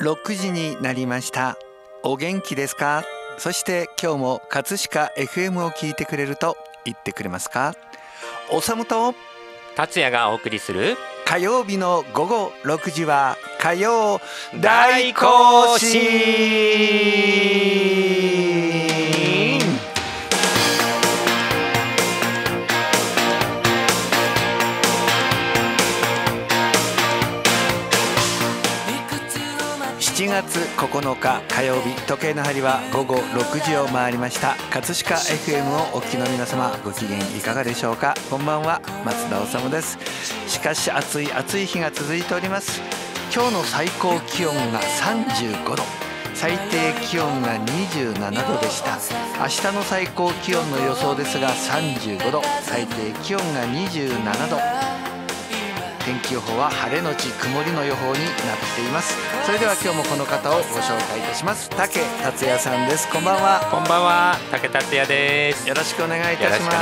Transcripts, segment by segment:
6時になりました。お元気ですか？そして今日も葛飾 FM を聞いてくれると言ってくれますか？おさむと達也がお送りする火曜日の午後6時は火曜大行進。7月9日火曜日、時計の針は午後6時を回りました。葛飾 FM をお聞きの皆様、ご機嫌いかがでしょうか？こんばんは、松田治です。しかし暑い日が続いております。今日の最高気温が35度、最低気温が27度でした。明日の最高気温の予想ですが35度、最低気温が27度。天気予報は晴れのち曇りの予報になっています。それでは今日もこの方をご紹介いたします。武達也さんです。こんばんは。 こんばんは、武達也です。 よろしくお願いいたします。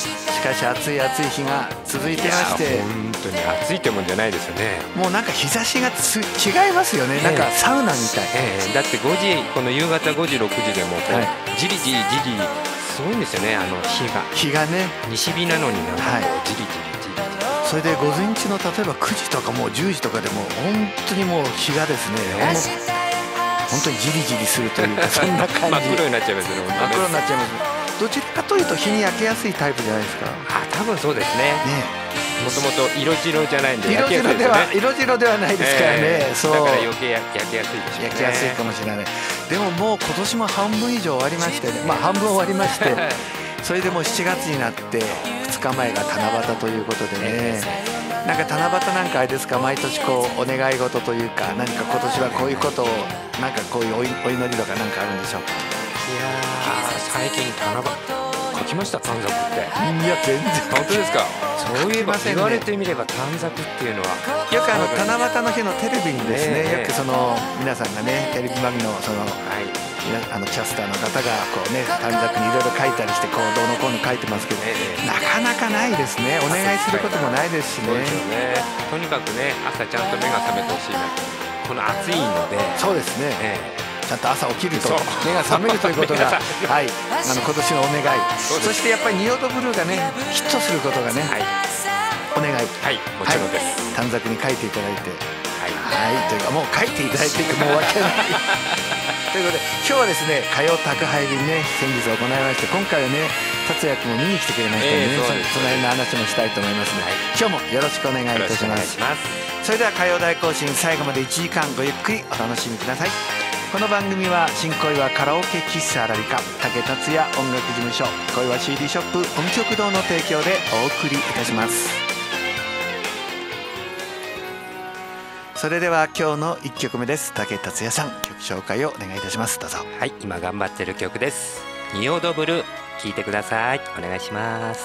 しかし暑い日が続いてまして、 本当に暑いってもんじゃないですよね。 もうなんか日差しが違いますよね。なんかサウナみたい、 だって5時、この夕方5時6時でもこう、じりじりすごいんですよね。日がね、西日なのになんかこうじりじり。 それで午前中の例えば9時とかもう10時とかでも本当にもう日がですね、本当にじりじりするというか、そんな感じ。 真っ黒になっちゃいますね。 真っ黒になっちゃいます。どちらかというと日に焼けやすいタイプじゃないですか。 多分そうですね。もともと色白じゃないんで色白ではないですからね。そうだから余計焼けやすいでしょうね。 焼けやすいかもしれない。でももう今年も半分以上終わりましてね、半分終わりましてそれでもう7月になって2日前が七夕ということでね、なんか七夕なんかあれですか、毎年こうお願い事というか、何か今年はこういうことをなんかこういうお祈りとかなんかあるんでしょうか？ いやー、最近七夕書きました、短冊って。 いや全然。 本当ですか？そういえば言われてみれば短冊っていうのはよく七夕の日のテレビにですね、よくその皆さんがね、テレビ番組のそのキャスターの方がこうね、短冊にいろいろ書いたりしてこうどうのこうの書いてますけど、なかなかないですね。お願いすることもないですしね。 とにかくね、朝ちゃんと目が覚めてほしいな。この暑いので。 そうですね、ちゃんと朝起きると目が覚めるということがはい、今年のお願い。そしてやっぱり仁淀ブルーがねヒットすることがね、お願い。 はい、もちろんです。 短冊に書いていただいて、というかもう書いていただいてもうわけないということで、今日はですね、火曜宅配便ね、先日行いまして、今回はね達也君も見に来てくれましたのでね、その辺の話もしたいと思いますので、今日もよろしくお願いいたします。それでは火曜大行進、最後まで1時間ごゆっくりお楽しみください。この番組は新小岩カラオケ喫茶アラビカ、武達也音楽事務所、小岩 CD ショップ、音曲堂の提供でお送りいたします。それでは今日の1曲目です。武達也さん、曲紹介をお願いいたします。どうぞ。 はい、今頑張ってる曲です。仁淀ブルー、聴いてください。お願いします。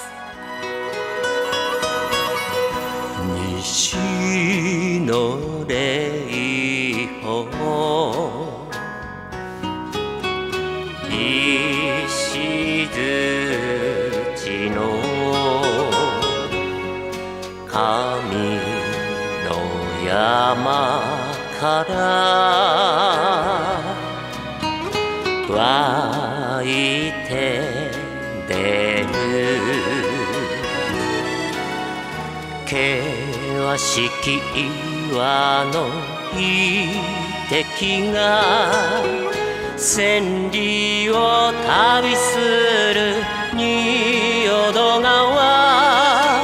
西の霊峰、石槌の神の山から湧いて出る険しき岩の遺跡が千里を旅する仁淀川、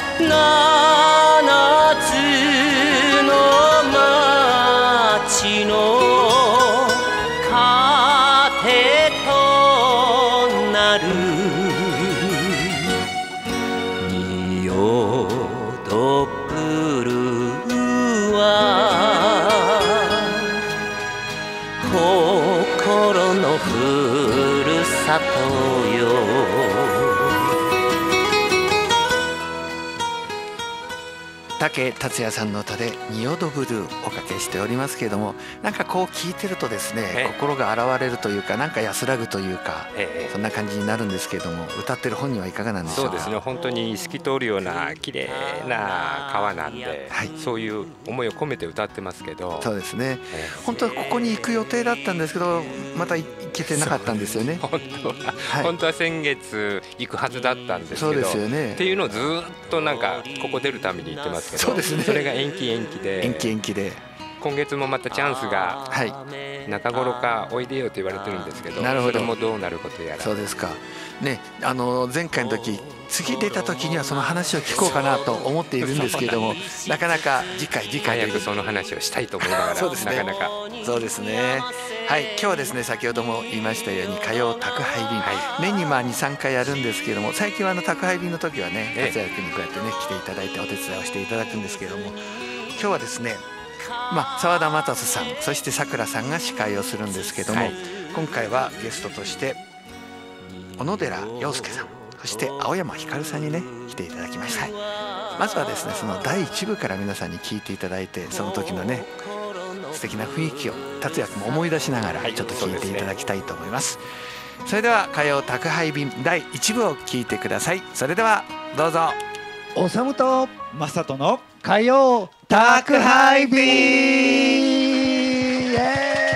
七つの町の糧となる仁淀ブルーは心のふるさとよ。 武達也さんの歌で仁淀ブルーおかけしておりますけれども、なんかこう聞いてるとですね、心が洗われるというか、なんか安らぐというか、そんな感じになるんですけれども、歌ってる本人はいかがなんでしょうか。 そうですね、本当に透き通るような綺麗な川なんで、そういう思いを込めて歌ってますけど。 そうですね、本当はここに行く予定だったんですけど、また行けてなかったんですよね。 本当は先月行くはずだったんですけど、 そうですよね、 っていうのをずっとなんかここ出るために言ってますけど、 そうですね、 それが延期で今月もまたチャンスが中頃かおいでよと言われてるんですけど、それもどうなることやら。 そうですかね、前回の時次出た時にはその話を聞こうかなと思っているんですけれども、なかなか次回早くその話をしたいと思いながら、 そうですね、 なかなか。 そうですね。はい、今日はですね、先ほども言いましたように火曜宅配便、年に2、3回やるんですけれども、最近は宅配便の時はね、達也君にこうやってね来ていただいてお手伝いをしていただくんですけれども、今日はですね、澤田正人さん、そしてさくらさんが司会をするんですけども、今回はゲストとして小野寺洋介さん、そして青山ひかるさんにね来ていただきました。まずはですね、その第1部から皆さんに聞いていただいて、その時のね素敵な雰囲気を達也君も思い出しながらちょっと聞いていただきたいと思います。それでは火曜宅配便第1部を聞いてください。それではどうぞ。 おさむとまさとの火曜宅配便、イエ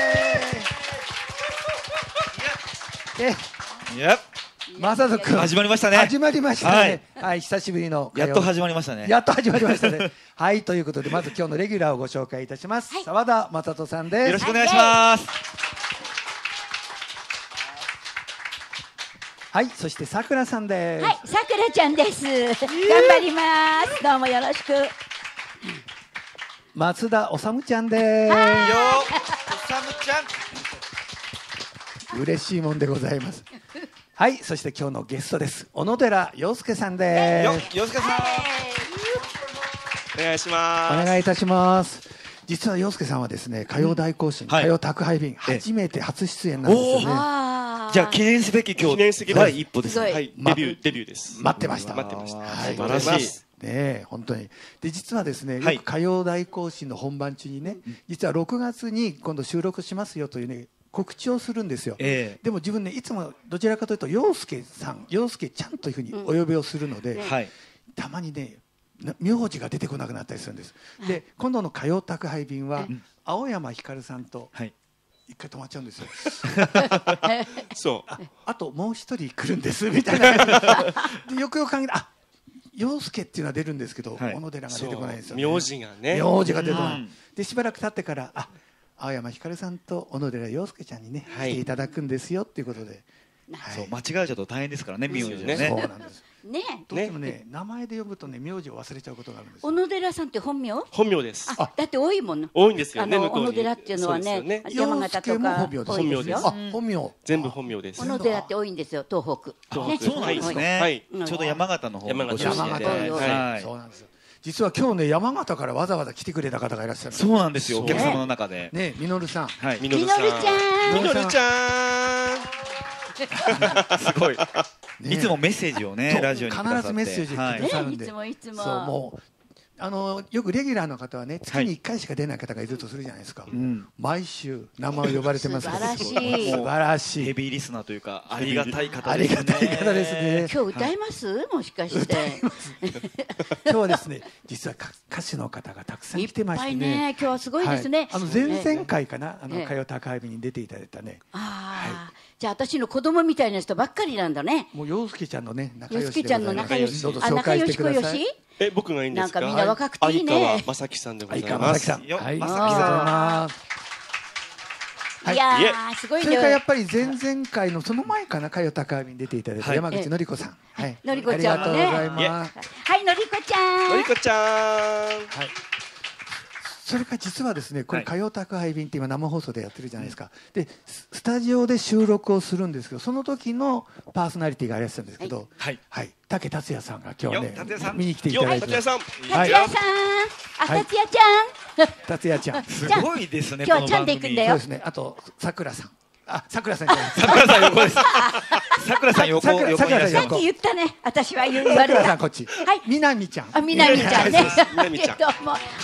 ーイ。いや、まさとくん始まりましたね。 始まりましたね。はい、久しぶりのやっと始まりましたね。 やっと始まりましたね。はい、ということでまず今日のレギュラーをご紹介いたします。澤田正人さんです。 よろしくお願いします。 はい、そしてさくらさんです。 はい、さくらちゃんです。頑張ります。どうもよろしく。 松田おさむちゃんです。 よ、おさむちゃん。嬉しいもんでございます。はい、そして今日のゲストです。小野寺洋介さんです。 洋介さん。お願いします。 お願いいたします。実は洋介さんはですね、火曜大行進、火曜宅配便初めて初出演なんですよね。 じゃあ記念すべき今日第一歩ですね。 はい、 デビューです。 待ってました。 待ってました。 素晴らしい。 ね、本当に。で実はですね、よく火曜大行進の本番中にね、実は6月に今度収録しますよというね告知をするんですよ。でも自分ね、いつもどちらかというと洋介さん、洋介ちゃんというふうにお呼びをするので、たまにね名字が出てこなくなったりするんです。で今度の火曜宅配便は青山ひかるさんと一回止まっちゃうんですよ。 そう。 あともう一人来るんですみたいな。でよくよく考えて、洋介っていうのは出るんですけど、小野寺が出てこないんですよね。 名字がね。 名字が出てこない。でしばらく経ってから青山ひかるさんと小野寺洋介ちゃんにね来ていただくんですよっていうことで。 そう、間違えちゃうと大変ですからね、名字ね。 そうなんです。 ね、 どうしてもね名前で呼ぶとね名字を忘れちゃうことがあるんです。 小野寺さんって本名？ 本名です。 だって多いもん。 多いんですよね。 小野寺っていうのはね、山形とか本名です。本名。 全部本名です。 小野寺って多いんですよ、東北。 そうなんですね。ちょうど山形の方。 山形。そうなんですよ。実は今日ね山形からわざわざ来てくれた方がいらっしゃる。 そうなんですよ。お客様の中で。 ね、みのるさん。 みのるちゃん。みのるちゃん。すごい。いつもメッセージをね、ラジオに必ずメッセージくださるんで。 いつも。 そう、もうよくレギュラーの方はね、月に1回しか出ない方がいるとするじゃないですか。毎週名前を呼ばれてますから。 素晴らしい。 ヘビーリスナーというかありがたい方ですね。ありがたい方ですね。 今日歌います？もしかして。 今日はですね、実は歌手の方がたくさん来てましてね。 今日はすごいですね。 前々回かな、火曜宅配便に出ていただいたね。 じゃあ私の子供みたいな人ばっかりなんだね。 もう洋介ちゃんのね仲良し。洋介ちゃんの仲良し。 どうぞ紹介してください。 僕がいいんですか。 なんかみんな若くていいね。 相川正樹さんでございます。 相川正樹さん。はい、まさきさん。 いやー、すごいね。 それからやっぱり前々回のその前かな、火曜宅配便に出ていただいた山口のり子さん。はい。 のりこちゃんもね。 ありがとうございます。 はい、のりこちゃん。 のりこちゃん。 はい。それから実はですね、これ火曜宅配便って今生放送でやってるじゃないですか。でスタジオで収録をするんですけど、その時のパーソナリティがいらっしゃるんですけど、はい、武達也さんが今日ね見に来ていただいて、 達也さん、 達也さん、達也ちゃん、 達也ちゃん、 すごいですね。 今日はちゃんで行くんだよ。 そうですね。あとさくらさん、 さくらさんじゃない。 さくらさん横です。さくらさん横にいらっしゃいます。 さっき言ったね。私は言われた。 さくらさんこっち。はい。みなみちゃん。 あ、みなみちゃんね。 みなみちゃん。 はい、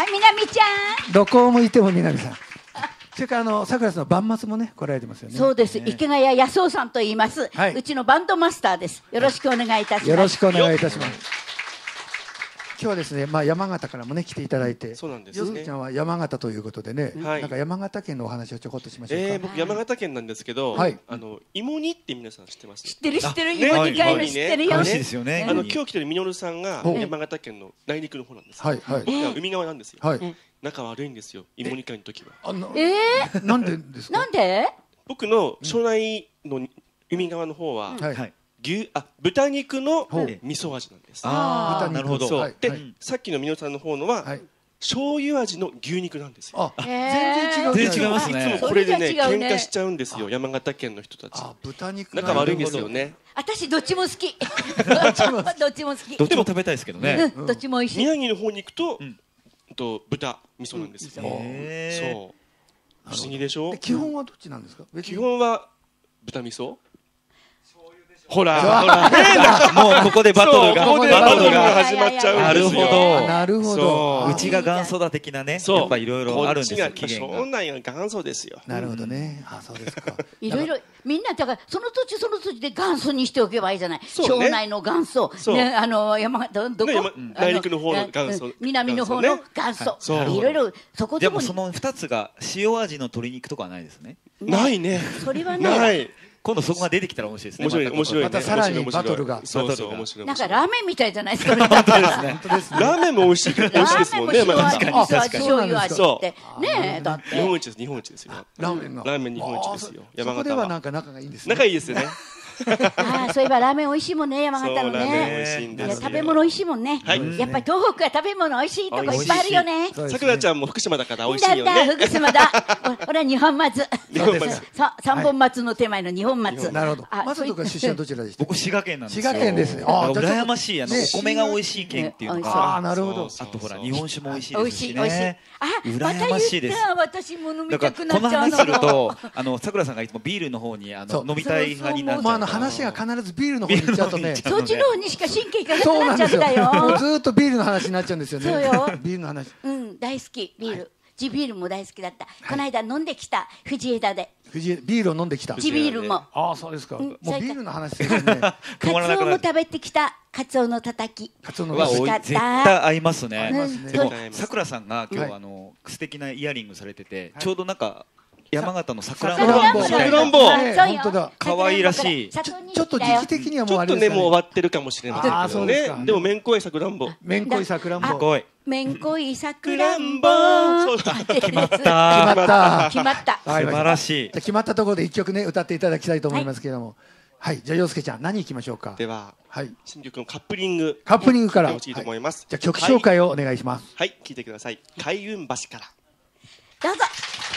みなみちゃん。 どこを向いてもみなみさん。それからさくらさんの晩末もね来られてますよね。 そうです。池谷康夫さんと言います。うちのバンドマスターです。よろしくお願いいたします。 よろしくお願いいたします。今日はですね、山形からもね来ていただいて、 そうなんですね。 よすけちゃんは山形ということでね、なんか山形県のお話をちょこっとしましょうか。 僕山形県なんですけど、芋煮って皆さん知ってます？ 知ってる知ってる。芋煮会の知ってるよ。 美味しいですよね。 今日来てるみのるさんが山形県の内陸の方なんです。海側なんですよ。仲悪いんですよ。芋煮会の時は。 なんでですか？ なんで？ 僕の庄内の海側の方は。豚肉の味噌味なんです。 なるほど。 で、さっきのみのさんの方のは醤油味の牛肉なんですよ。 全然違う。 全然違いますね。 いつもこれでね喧嘩しちゃうんですよ。山形県の人たち。 豚肉仲悪いんですよね。 私どっちも好き。どっちも好き。 どっちも食べたいですけどね。 どっちも美味しい。 宮城の方に行くと豚味噌なんですよ。そう。不思議でしょ。 基本はどっちなんですか？ 基本は豚味噌。ほら、 もうここでバトルが始まっちゃうんですよ。 なるほど。 うちが元祖だ的なね、やっぱいろいろあるんですよ。 庄内が元祖ですよ。 なるほどね。そうですか。 いろいろみんなだからその土地その土地で元祖にしておけばいいじゃない。庄内の元祖、山形どこ？ 内陸の方の元祖、 南の方の元祖。いろいろそこでも。 でもその2つが塩味の鶏肉とかはないですね。 ないね。 それはない。 今度そこが出てきたら面白いですね。 面白い。 またさらにバトルが。 そう面白い。 なんかラーメンみたいじゃないですか。 本当ですね。 ラーメンも美味しいですもんね。 醤油味ってね。だって日本一です。日本一ですよ。 ラーメンが。 ラーメン日本一ですよ。山形は。 そこではなんか仲がいいんですね。 仲いいですよね。 そういえばラーメン美味しいもんね、山形のね。食べ物美味しいもんね。やっぱり東北は食べ物美味しいとこいっぱいあるよね。 さくらちゃんも福島だから美味しいよね。 だ福島だ。俺は二本松。三本松の手前の二本松。 なるほど。松戸君出身はどちらでした？ 僕滋賀県なんですよ。 滋賀県です。 羨ましいお米が美味しい県っていうのが。 なるほど。 あとほら日本酒も美味しいですしね。 美味しい。 羨ましいです。 私も飲みたくなっちゃうの。 この話するとさくらさんがいつもビールの方に飲みたい派になっちゃう。 話が必ずビールの方に行っちゃうとね、 そっちの方にしか神経がなくなっちゃうんだよ。 ずっとビールの話になっちゃうんですよね。 そうよ。 ビールの話。 大好きビール。地ビールも大好きだった。この間飲んできた藤枝で。 ビールを飲んできた。 地ビールも。 そうですか。もうビールの話ですね。 カツオも食べてきた。カツオのたたき。 カツオの美味しかった。 絶対合いますね。でもさくらさんが今日素敵なイヤリングされてて、ちょうどなんか。山形のさくらんぼ本当だ。 可愛らしい。 ちょっと時期的にはもうあれですね。もう終わってるかもしれませんけどね。でもめんこいさくらんぼ。 めんこいさくらんぼ。 めんこいさくらんぼ。 決まった。 決まった。 素晴らしい。 決まったところで一曲ね歌っていただきたいと思いますけれども。はい。じゃあ陽介ちゃん何いきましょうか。 では新曲のカップリングから欲しいと思います。 じゃあ曲紹介をお願いします。 はい、聞いてください。開運橋から。 どうぞ。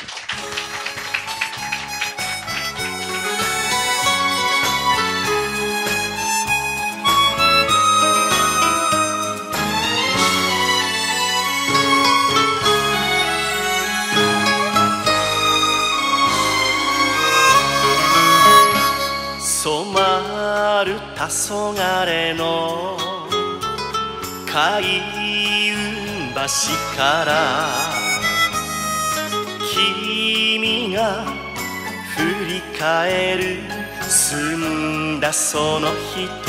染まる黄昏の開運橋から君が振り返る澄んだその瞳で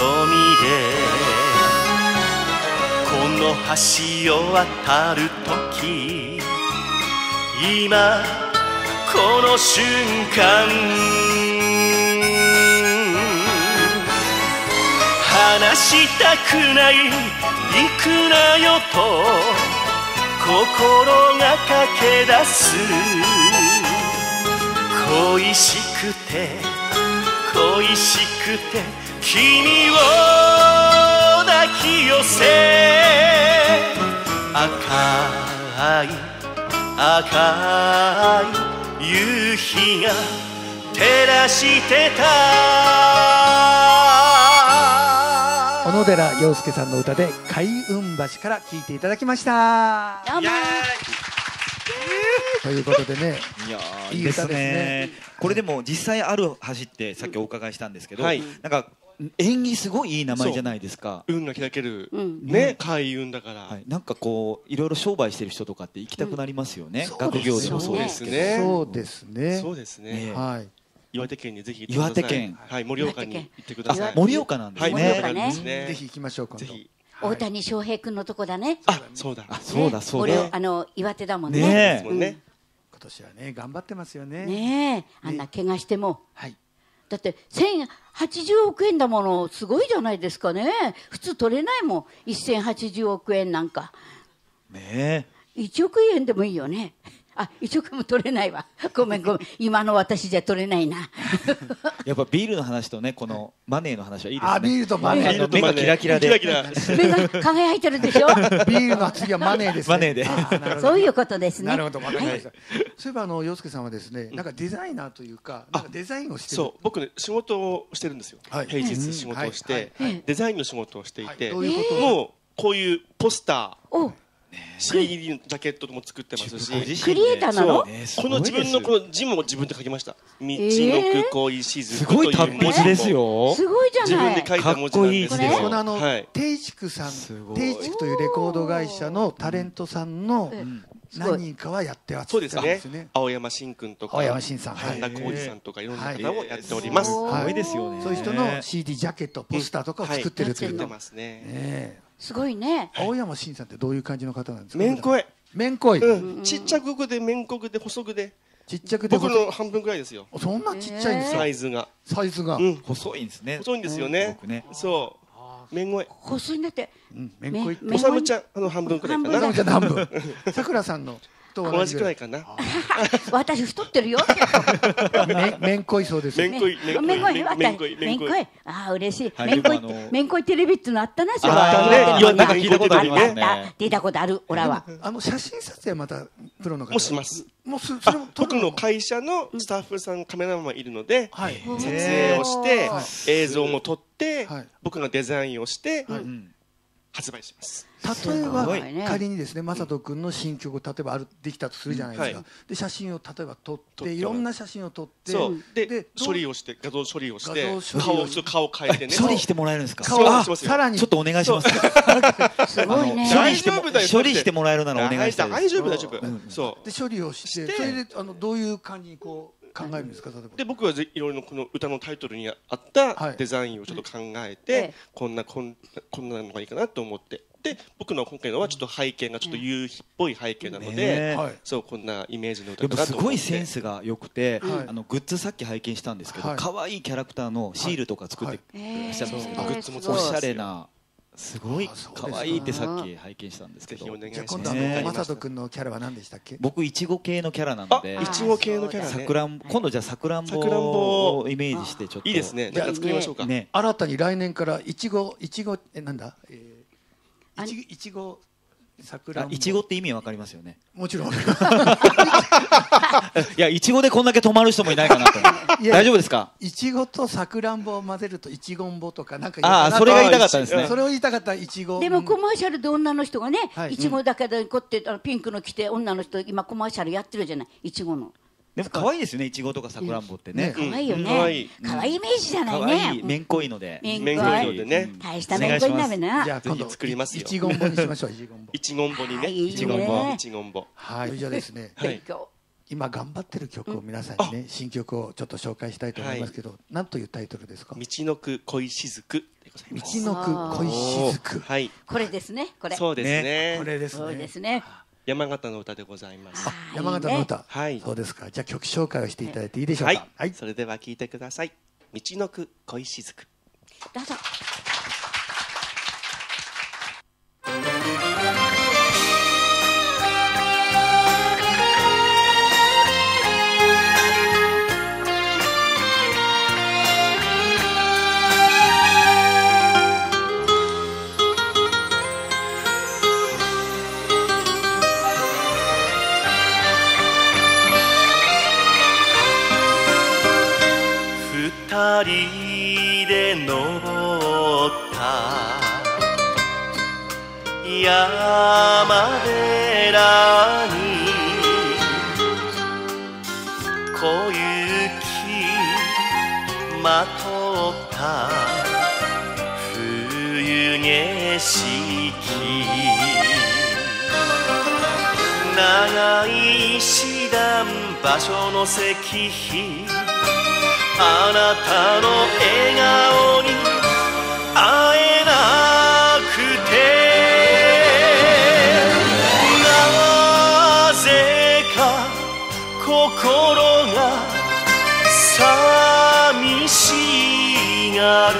この橋を渡るとき今この瞬間離したくない行くなよと心が駆け出す恋しくて恋しくて君を抱き寄せ赤い赤い夕日が照らしてた小野寺陽介さんの歌で開運橋から聴いていただきました。 どうもということでね、 いい歌ですね。これでも実際ある橋ってさっきお伺いしたんですけど、なんか縁起すごいいい名前じゃないですか。 運が開けるね、開運だから。 なんかこういろいろ商売してる人とかって行きたくなりますよね。学業でもそうですけど。 そうですね。 そうですね。 はい。 岩手県にぜひ行ってください。岩手県、はい、盛岡に行ってください。 盛岡なんですね。 盛岡ね。 ぜひ行きましょう。ぜひ。 大谷翔平君のとこだね。 あ、そうだ。 そうだそうだ。 岩手だもんね。 今年はね頑張ってますよね。 ねえ、あんな怪我しても。はい。だって1080億円だもの、すごいじゃないですかね。普通取れないもん、1080億円なんか。 ねえ。1億円でもいいよね。あ、1億も取れないわ。ごめんごめん。今の私じゃ取れないな。 やっぱビールの話とね、このマネーの話はいいですね。 あ、ビールとマネー。 目がキラキラで。 目が輝いてるでしょ。 ビールの次はマネーですね。 マネーで。そういうことですね。 なるほど、わかりました。そういえば陽介さんはですね、なんかデザイナーというか、なんかデザインをしてる。 そう、僕ね仕事をしてるんですよ。平日仕事をしてデザインの仕事をしていて、もうこういうポスター。CD のジャケットも作ってますし、 クリエイターなの？ この自分のこの字も自分で書きました。道のく恋しずくという文字ですよ。 すごいじゃない。 自分で書いた文字なんですけど、 このテイチクさん、テイチクというレコード会社のタレントさんの何人かはやってます。 そうですね。青山新君とか、 青山新さん、 神田浩二さんとかいろんな方をやっております。すごいですよね。 そういう人の CD ジャケット、ポスターとかを作ってるというの。ますね。 すごいね。 青山新さんってどういう感じの方なんですか？ めんこい。 めんこい。 ちっちゃくでめんこくで細くで。 ちっちゃくで僕の半分くらいですよ。 そんなちっちゃいんですか？ サイズが。 サイズが細いんですね。 細いんですよね。そう。めんこい。 細いんだって。 めんこい。 おさむちゃん半分くらいかな。 おさむちゃん半分。さくらさんの同じくらいかな。 私太ってるよ。 めんこいそうです。 めんこい。 めんこい。ああ、嬉しい。めんこいテレビってのあったな。 なんか聞いたことありますね。出たことある、オラは。 写真撮影またプロの方もします。僕の会社のスタッフさんカメラマンいるので、撮影をして映像も撮って僕がデザインをして発売します。 例えば仮にですね、正人君の新曲例えばできたとするじゃないですか。で写真を例えば撮っていろんな写真を撮ってで処理をして画像処理をして顔変えてね。 処理してもらえるんですか？ さらにちょっとお願いします。 すごいね。 処理してもらえるならお願いしたいです。 大丈夫大丈夫。そうで処理をしてそれでどういう感じにこう考えるんですか？例えばで僕はいろいろこの歌のタイトルに合ったデザインをちょっと考えてこんなのがいいかなと思って。で僕の今回のはちょっと背景がちょっと夕日っぽい背景なので、そうこんなイメージの歌かなと思って。 すごいセンスが良くて、グッズさっき拝見したんですけど、可愛いキャラクターのシールとか作ってらっしゃるんですけど、グッズもおしゃれな。すごい可愛いってさっき拝見したんですけど。 じゃあ今度正人君のキャラは何でしたっけ？ 僕いちご系のキャラなので、 いちご系のキャラね。 今度じゃあさくらんぼをイメージしてちょっといいですね。じゃあ作りましょうか。 新たに来年からいちごなんだ？いちご桜いちごって意味わかりますよね。 もちろん。いやいちごでこんだけ止まる人もいないかなと。大丈夫ですか？ いちごとさくらんぼを混ぜるといちごんぼとかなんか。 ああ、それが言いたかったんですね。 それを言いたかったいちご。 でもコマーシャルで女の人がね、いちごだけでこうやってピンクの着て女の人今コマーシャルやってるじゃない、いちごの。 でも可愛いですよね、いちごとかさくらんぼってね。 可愛いよね。可愛いイメージじゃないね。 可愛いめんこいので。 めんこいのでね。 大しためんこい鍋な。 じゃあ今度作りますよ。 いちごんぼにしましょう。 いちごんぼにね。 いちごんぼ。 いちごんぼ。 はい。じゃあですね。今頑張ってる曲を皆さんにね、新曲をちょっと紹介したいと思いますけど、なんというタイトルですか？ 道のく恋しずくでございます。 道のく恋しずく。 はい。 これですね。これ。 そうですね。 これですね。 そうですね。 山形の歌でございます。 山形の歌。 はい。 そうですか。じゃあ曲紹介をしていただいていいでしょうか。 はい。それでは聞いてください。道のく恋しずく。 どうぞ。 二人で登った山寺にた冬景色長い石段場所の石碑あなたの笑顔に会えなくてなぜか心が寂しがる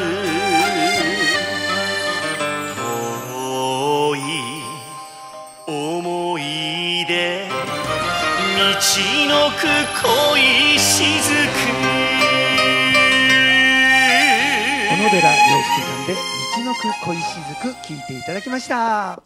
遠い思い出みちのく恋しずく小野寺洋介さんで「道のく恋しずく」聴いていただきました。はい、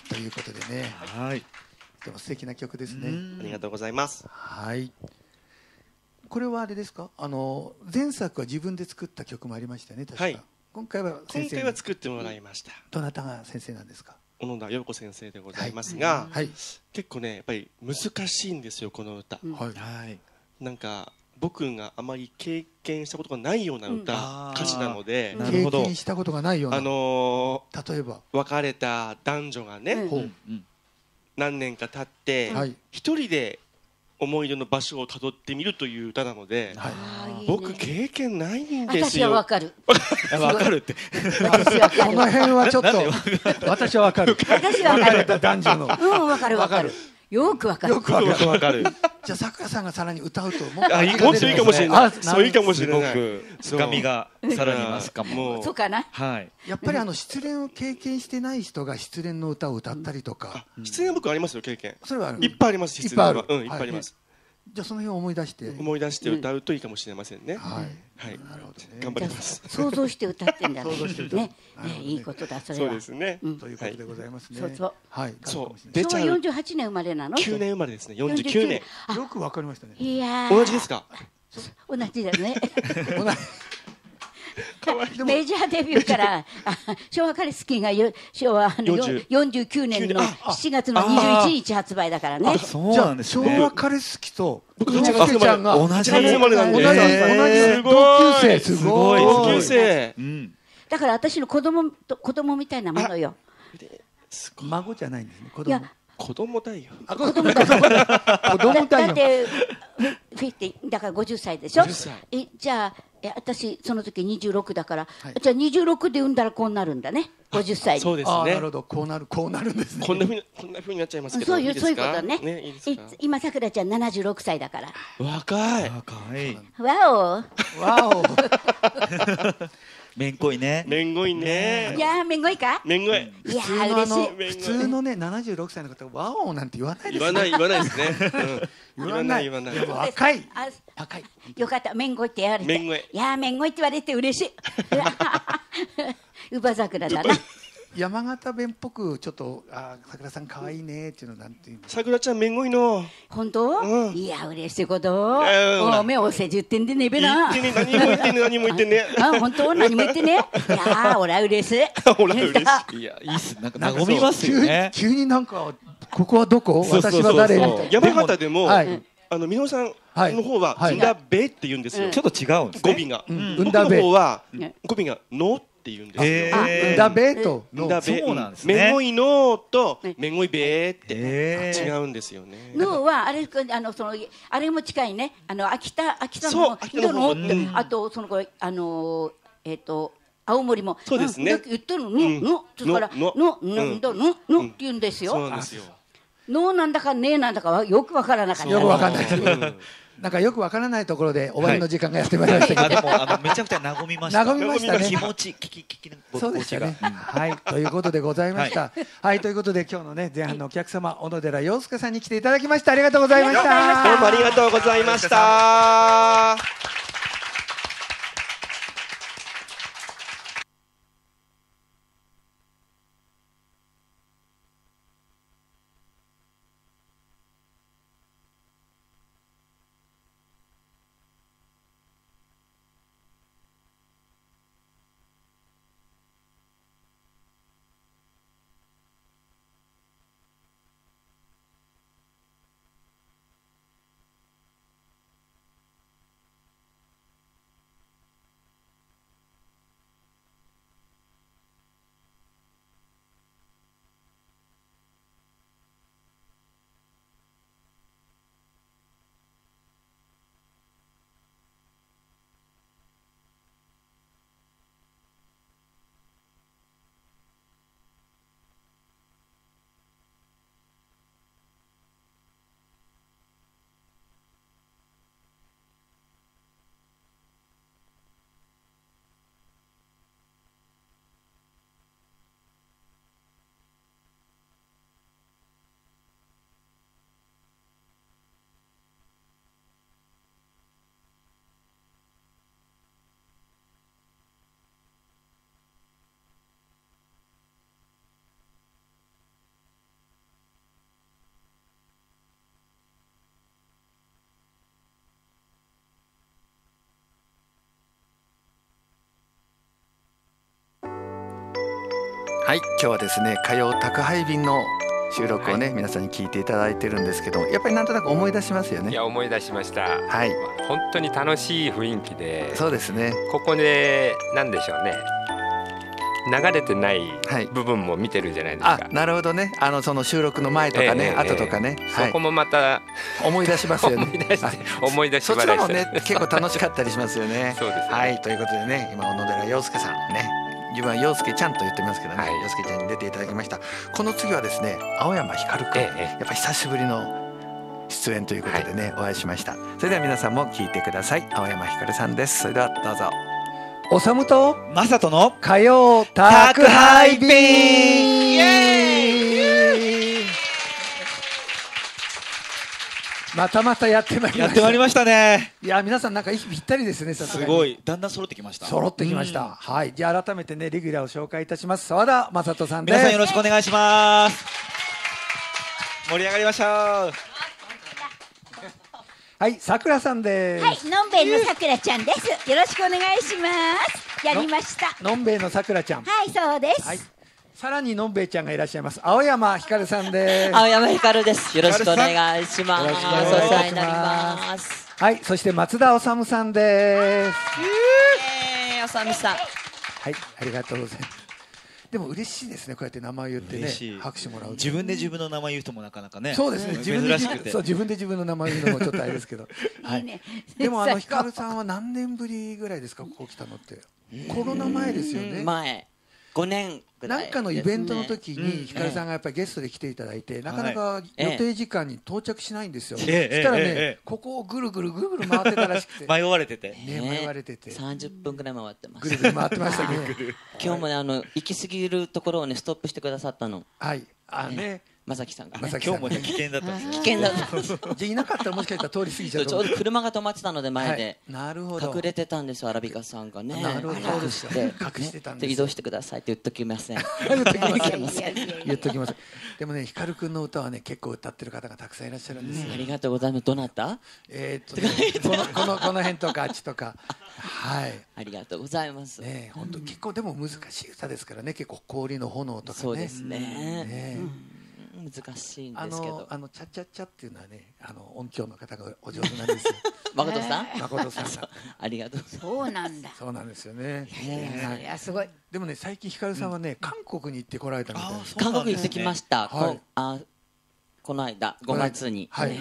ということでね、はい、とても素敵な曲ですね。 ありがとうございます。 はい。これはあれですか？前作は自分で作った曲もありましたね。確か。はい、今回は作ってもらいました。 どなたが先生なんですか？ 小野田陽子先生でございますが、はい、結構ねやっぱり難しいんですよこの歌。はい。なんか僕があまり経験したことがないような歌、歌詞なので、 経験したことがないような、例えば別れた男女がね、何年か経って一人で思い出の場所をたどってみるという歌なので、僕経験ないんですよ。 私はわかる。 わかるって。 この辺はちょっと私はわかる。 私はわかる。 男女の。 わかるわかる。よくわかる。 よくわかる。 じゃあさくらさんがさらに歌うともっといいかもしれない。そういいかもしれない。 深みがさらに増すかも。 そうかな。 はい。 やっぱり失恋を経験してない人が失恋の歌を歌ったりとか。 失恋は僕ありますよ経験。 それはある。 いっぱいあります失恋は。いっぱいあります。 じゃあその辺を思い出して歌うといいかもしれませんね。はい。 なるほどね。 頑張ります。 想像して歌ってんだね。いいことだそれは。 そうですね。 ということでございますね。 そうそう。 はい。 そう。昭和48年生まれなの ？9年生まれですね。49年。 よくわかりましたね。 いや同じですか？ 同じだね。メジャーデビューから昭和カレスキーが昭和49年の7月の21日発売だからね。 そうなんですね。昭和カレスキと洋介ちゃんが同じ生まれなんで、同級生すごい。 同級生。 だから私の子供みたいなものよ。 孫じゃないんですね。 子供だよ。 子供だよ。だってだから50歳でしょ。じゃあ私その時26だから、じゃあ26で産んだらこうなるんだね。50歳に。 そうですね。 なるほど、こうなるんですね。 こんな風になっちゃいますけど。 そういうことね。今さくらちゃん76歳だから。 若い。 わお。 めんこいね。 めんこいね。 いやめんこいか。 めんこい。 いや嬉しい。 普通のね76歳の方がワオなんて言わないですね。 言わないですね。言わない。 若い。 よかっためんこいって言われて。 めんこい。 いやめんこいって言われて嬉しい。乳母桜だな。 山形弁っぽくちょっとさくらさん可愛いねっていうのなんていうの。 さくらちゃんめんこいの。 本当？いや嬉しいこと。おめおせじゅってんでねべな。 何も言ってね。 本当何も言ってね。いや俺は嬉しい。 いやいいっす。なんか和みますよね。 急になんかここはどこ？私は誰？ 山形でも美濃さんの方はんだべって言うんですよ。 ちょっと違うんです語尾が。僕の方は語尾がのって言うんですよ。 んだべとの。 そうなんですね。 めんごいのとめんごいべって違うんですよね。 のはあれあれも近いね。秋田ののあとその青森もそうですね。 言ってるののだからのって言うんですよ。 そうなんですよ。 のなんだかねなんだかはよくわからなかった。 よくわかんない。なんかよくわからないところで終わりの時間がやってまいりましたけど、 でもめちゃくちゃ和みました。 和みましたね。 気持ち聞きそうでしたね。はい、ということでございました。はい、ということで今日のね前半のお客様小野寺洋介さんに来ていただきました。ありがとうございました。 どうもありがとうございました。 はい、今日はですね、火曜宅配便の収録をね、皆さんに聞いていただいてるんですけど、やっぱりなんとなく思い出しますよね。 いや、思い出しました。 はい、 本当に楽しい雰囲気で。 そうですね。 ここでなんでしょうね、流れてない部分も見てるじゃないですか。 あ、なるほどね。その収録の前とかね、後とかね、 そこもまた思い出しますよね。 思い出しそちらもね、結構楽しかったりしますよね。 そうですね。 はい、ということでね、今小野寺洋介さんね、自分は洋介ちゃんと言ってますけどね、洋介ちゃんに出ていただきました。この次はですね、青山光君、やっぱ久しぶりの出演ということでね、お会いしました。それでは皆さんも聞いてください。青山光さんです。それではどうぞ。 おさむとまさとの火曜宅配便、イエーイ。またやってまいりました。 やってまいりましたね。 いや、皆さんなんか息ぴったりですね。 すごい、だんだん揃ってきました。 揃ってきました。はい、じゃあ改めてね、レギュラーを紹介いたします。澤田雅人さんです。 皆さんよろしくお願いします。盛り上がりましょう。 はい、さくらさんです。 はい、のんべいのさくらちゃんです。よろしくお願いします。やりました。 のんべいのさくらちゃん。 はい、そうです。 はい、さらにのんべいちゃんがいらっしゃいます。青山ひかるさんです。 青山ひかるです。よろしくお願いします。お世話になります。 はい、そして松田おさむさんです。 おさむさん。 はい、ありがとうございます。でも嬉しいですね、こうやって名前を言ってね、拍手もらう。 自分で自分の名前言う人もなかなかね。 そうですね、珍しくて。そう、自分で自分の名前言うのもちょっとあれですけど。はい。でもひかるさんは何年ぶりぐらいですか、ここ来たのって。コロナ前ですよね。 前。5年ぐらい。 なんかのイベントの時にひかるさんがやっぱりゲストで来ていただいて、なかなか予定時間に到着しないんですよ。そしたらね、ここをぐるぐる回ってたらしくて。 迷われてて。 迷われてて。 30分ぐらい回ってます。 ぐるぐる回ってましたね。 今日もね、行き過ぎるところをね、ストップしてくださったの。 はい。ね。 まさきさんがね。 今日もね、危険だったんですよ。 危険だったんです。 じゃいなかったらもしかしたら通り過ぎちゃう。 ちょうど車が止まってたので前で。 なるほど。 隠れてたんですよ、アラビカさんがね。 なるほど。 隠してたんです。 移動してくださいって言っときません。 言っときません。でもね、ひかるくんの歌はね、結構歌ってる方がたくさんいらっしゃるんですよ。 ありがとうございます。どなた？ この辺とかあっちとか。はい。 ありがとうございます。 ね、本当結構でも難しい歌ですからね、結構氷の炎とかね。 そうですね。難しいんですけど、 チャチャチャっていうのはね、音響の方がお上手なんですよ。 誠さん、 誠さんが。 ありがとう。 そうなんだ。 そうなんですよね。 いや、すごい。 でもね、最近ひかるさんはね、韓国に行ってこられたみたいな。 韓国行ってきました。この間5月に久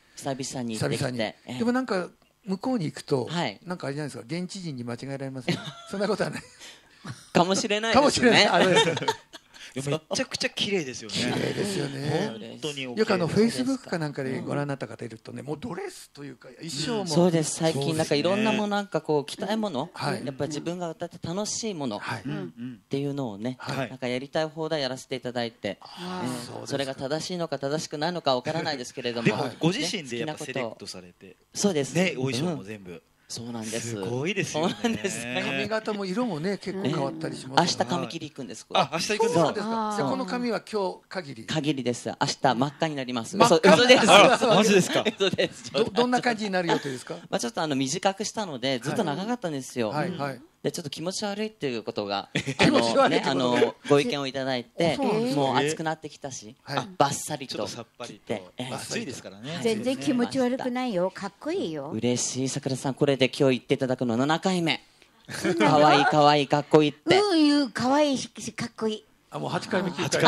々に行ってきて。 でもなんか向こうに行くと、なんかあれじゃないですか、現地人に間違えられますね。そんなことはない。 かもしれないですね。 めちゃくちゃ綺麗ですよね。 綺麗ですよね。 本当によくフェイスブックかなんかでご覧になった方いるとね、もうドレスというか衣装も。 そうです。最近なんかいろんなもの、なんかこう着たいもの、やっぱり自分が歌って楽しいものっていうのをね、なんかやりたい放題やらせていただいて、それが正しいのか正しくないのかわからないですけれども、 でもご自身でやっぱセレクトされて、 そうですね、お衣装も全部。 そうなんです。 すごいですよね。 髪型も色もね、結構変わったりします。 明日髪切り行くんです。 あ、明日行くんですか。 じゃあこの髪は今日限り。 限りです。明日真っ赤になります。 嘘です。 マジですか。 嘘です。 どんな感じになる予定ですか。 ちょっと短くしたのでずっと長かったんですよ。 はいはい。 でちょっと気持ち悪いっていうことがご意見をいただいて、もう暑くなってきたし、バッサリとさっぱりと。暑いですからね。 全然気持ち悪くないよ。かっこいいよ。 嬉しい。さくらさん、これで今日言っていただくの7回目。可愛い可愛いかっこいいって。 可愛いしかっこいい。 もう8回目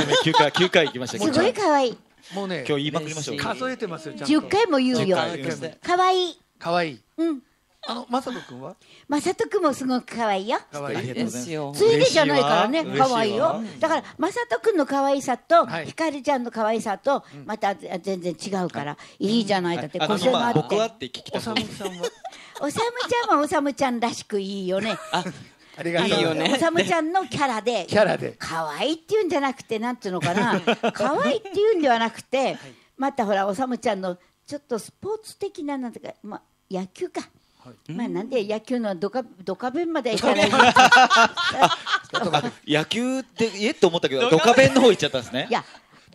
9回行きました。 すごい可愛い。 もうね、 今日言いまくりましょう。 数えてますよ。 10回も言うよ。可愛い。 可愛い。 うん。 まさとくんは？ まさとくんもすごく可愛いよ。 可愛いですよ。 ついでじゃないからね、可愛いよ。だからまさとくんの可愛さとひかるちゃんの可愛さとまた全然違うからいいじゃない。だって個性もあって。 僕はって聞きたい。 おさむさんは？ おさむちゃんはおさむちゃんらしくいいよね。 ありがとう。いいよね。 おさむちゃんのキャラで可愛いっていうんじゃなくて、なんていうのかな、可愛いっていうんではなくて、またほらおさむちゃんのちょっとスポーツ的ななんていうか、野球か。なんで野球のドカ弁までいかない。 野球ってと思ったけどドカ弁の方行っちゃったんですね。 いや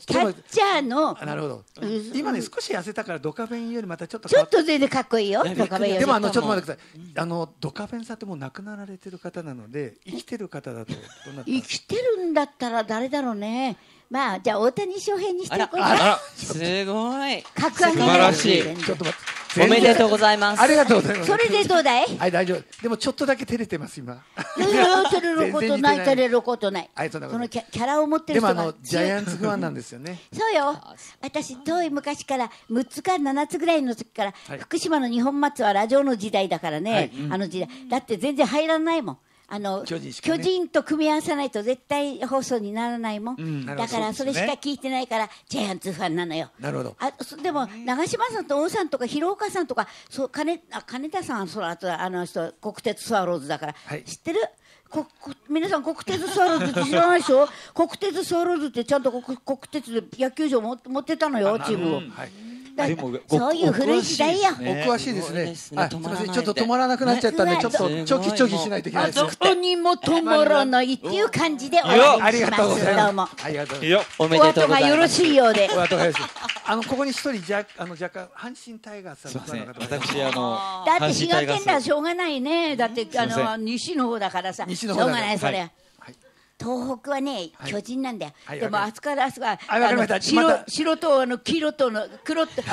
キャッチャーの。 なるほど。今ね少し痩せたからドカベンよりまたちょっと全然かっこいいよ。ドカベンより。 でもちょっと待ってください。ドカベンさんってもう亡くなられてる方なので、生きてる方だと生きてるんだったら誰だろうね。まあじゃあ大谷翔平にしていこうか。 すごい。 格上げ。 素晴らしい。 ちょっと待って。 おめでとうございます。 ありがとうございます。 それでどうだい？ はい、大丈夫。でもちょっとだけ照れてます今。 照れることない、照れることない。 そのキャラを持ってる人が。 でもジャイアンツファンなんですよね。 そうよ。私遠い昔から6つか7つぐらいの時から福島の二本松はラジオの時代だからね。あの時代だって全然入らないもん。巨人と組み合わせないと絶対放送にならないもん、だからそれしか聞いてないからジャイアンツファンなのよ。 なるほど。 でも長嶋さんと王さんとか広岡さんとか金田さんはあとあの人国鉄スワローズだから、知ってる？皆さん国鉄スワローズって知らないでしょ？国鉄スワローズってちゃんと国鉄で野球場持ってたのよ、チームを。そういう古い時代や。 お詳しいですね。すみません、ちょっと止まらなくなっちゃったんで、ちょっとチョキしないといけないです。 どこにも止まらないっていう感じでお願いします。どうも。 ありがとうございます。 おめでとうございます。 お後がよろしいようで。 ここに一人若干阪神タイガースさんの方。 私だって滋賀県だしょうがないね。だって西の方だからさ。しょうがないそれ。東北はね巨人なんだよ。でもあそこから白と黄色との黒と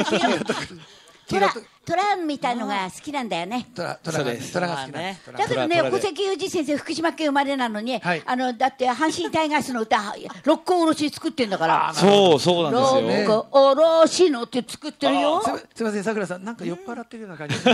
虎みたいのが好きなんだよね。 虎が好きね。 だけどね、小関裕二先生福島県生まれなのに、だって阪神タイガースの歌六甲おろし作ってんだから。 そうなんですよ。 六甲おろしのって作ってるよ。 すみません、さくらさん、なんか酔っ払ってるような感じ。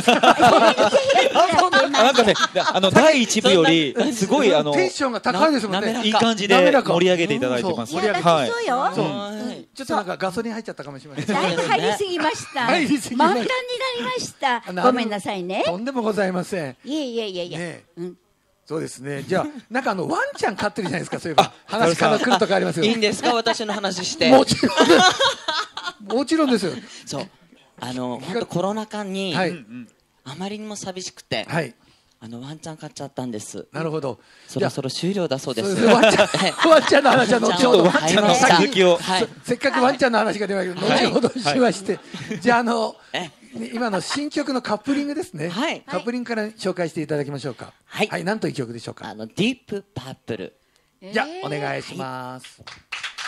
なんかね、第一部よりすごいテンションが高いですもんね。 いい感じで盛り上げていただいてます。 そうよ。 ちょっとなんかガソリン入っちゃったかもしれません。 だいぶ入りすぎました。満タンになりました。ごめんなさいね。 とんでもございません。 いえ。 そうですね。じゃあなんかワンちゃん飼ってるじゃないですか。そういえば話から来るとかありますよ。 いいんですか、私の話して。 もちろんですよ。 そう。本当コロナ禍にあまりにも寂しくて。ワンちゃん飼っちゃったんです。 なるほど。 そろそろ終了だそうです。 ワンちゃんの話は後ほど。せっかくワンちゃんの話が出ましたけど、後ほどしまして。じゃあ今の新曲のカップリングですね。カップリングから紹介していただきましょうか。はい。何という曲でしょうか。 ディープパープル。 じゃあお願いします。どうぞ。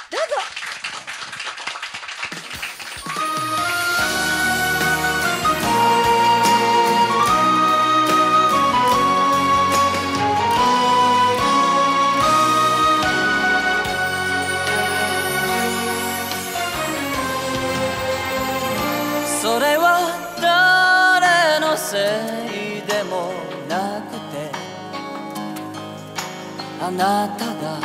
それは誰のせいでもなくて、あなたが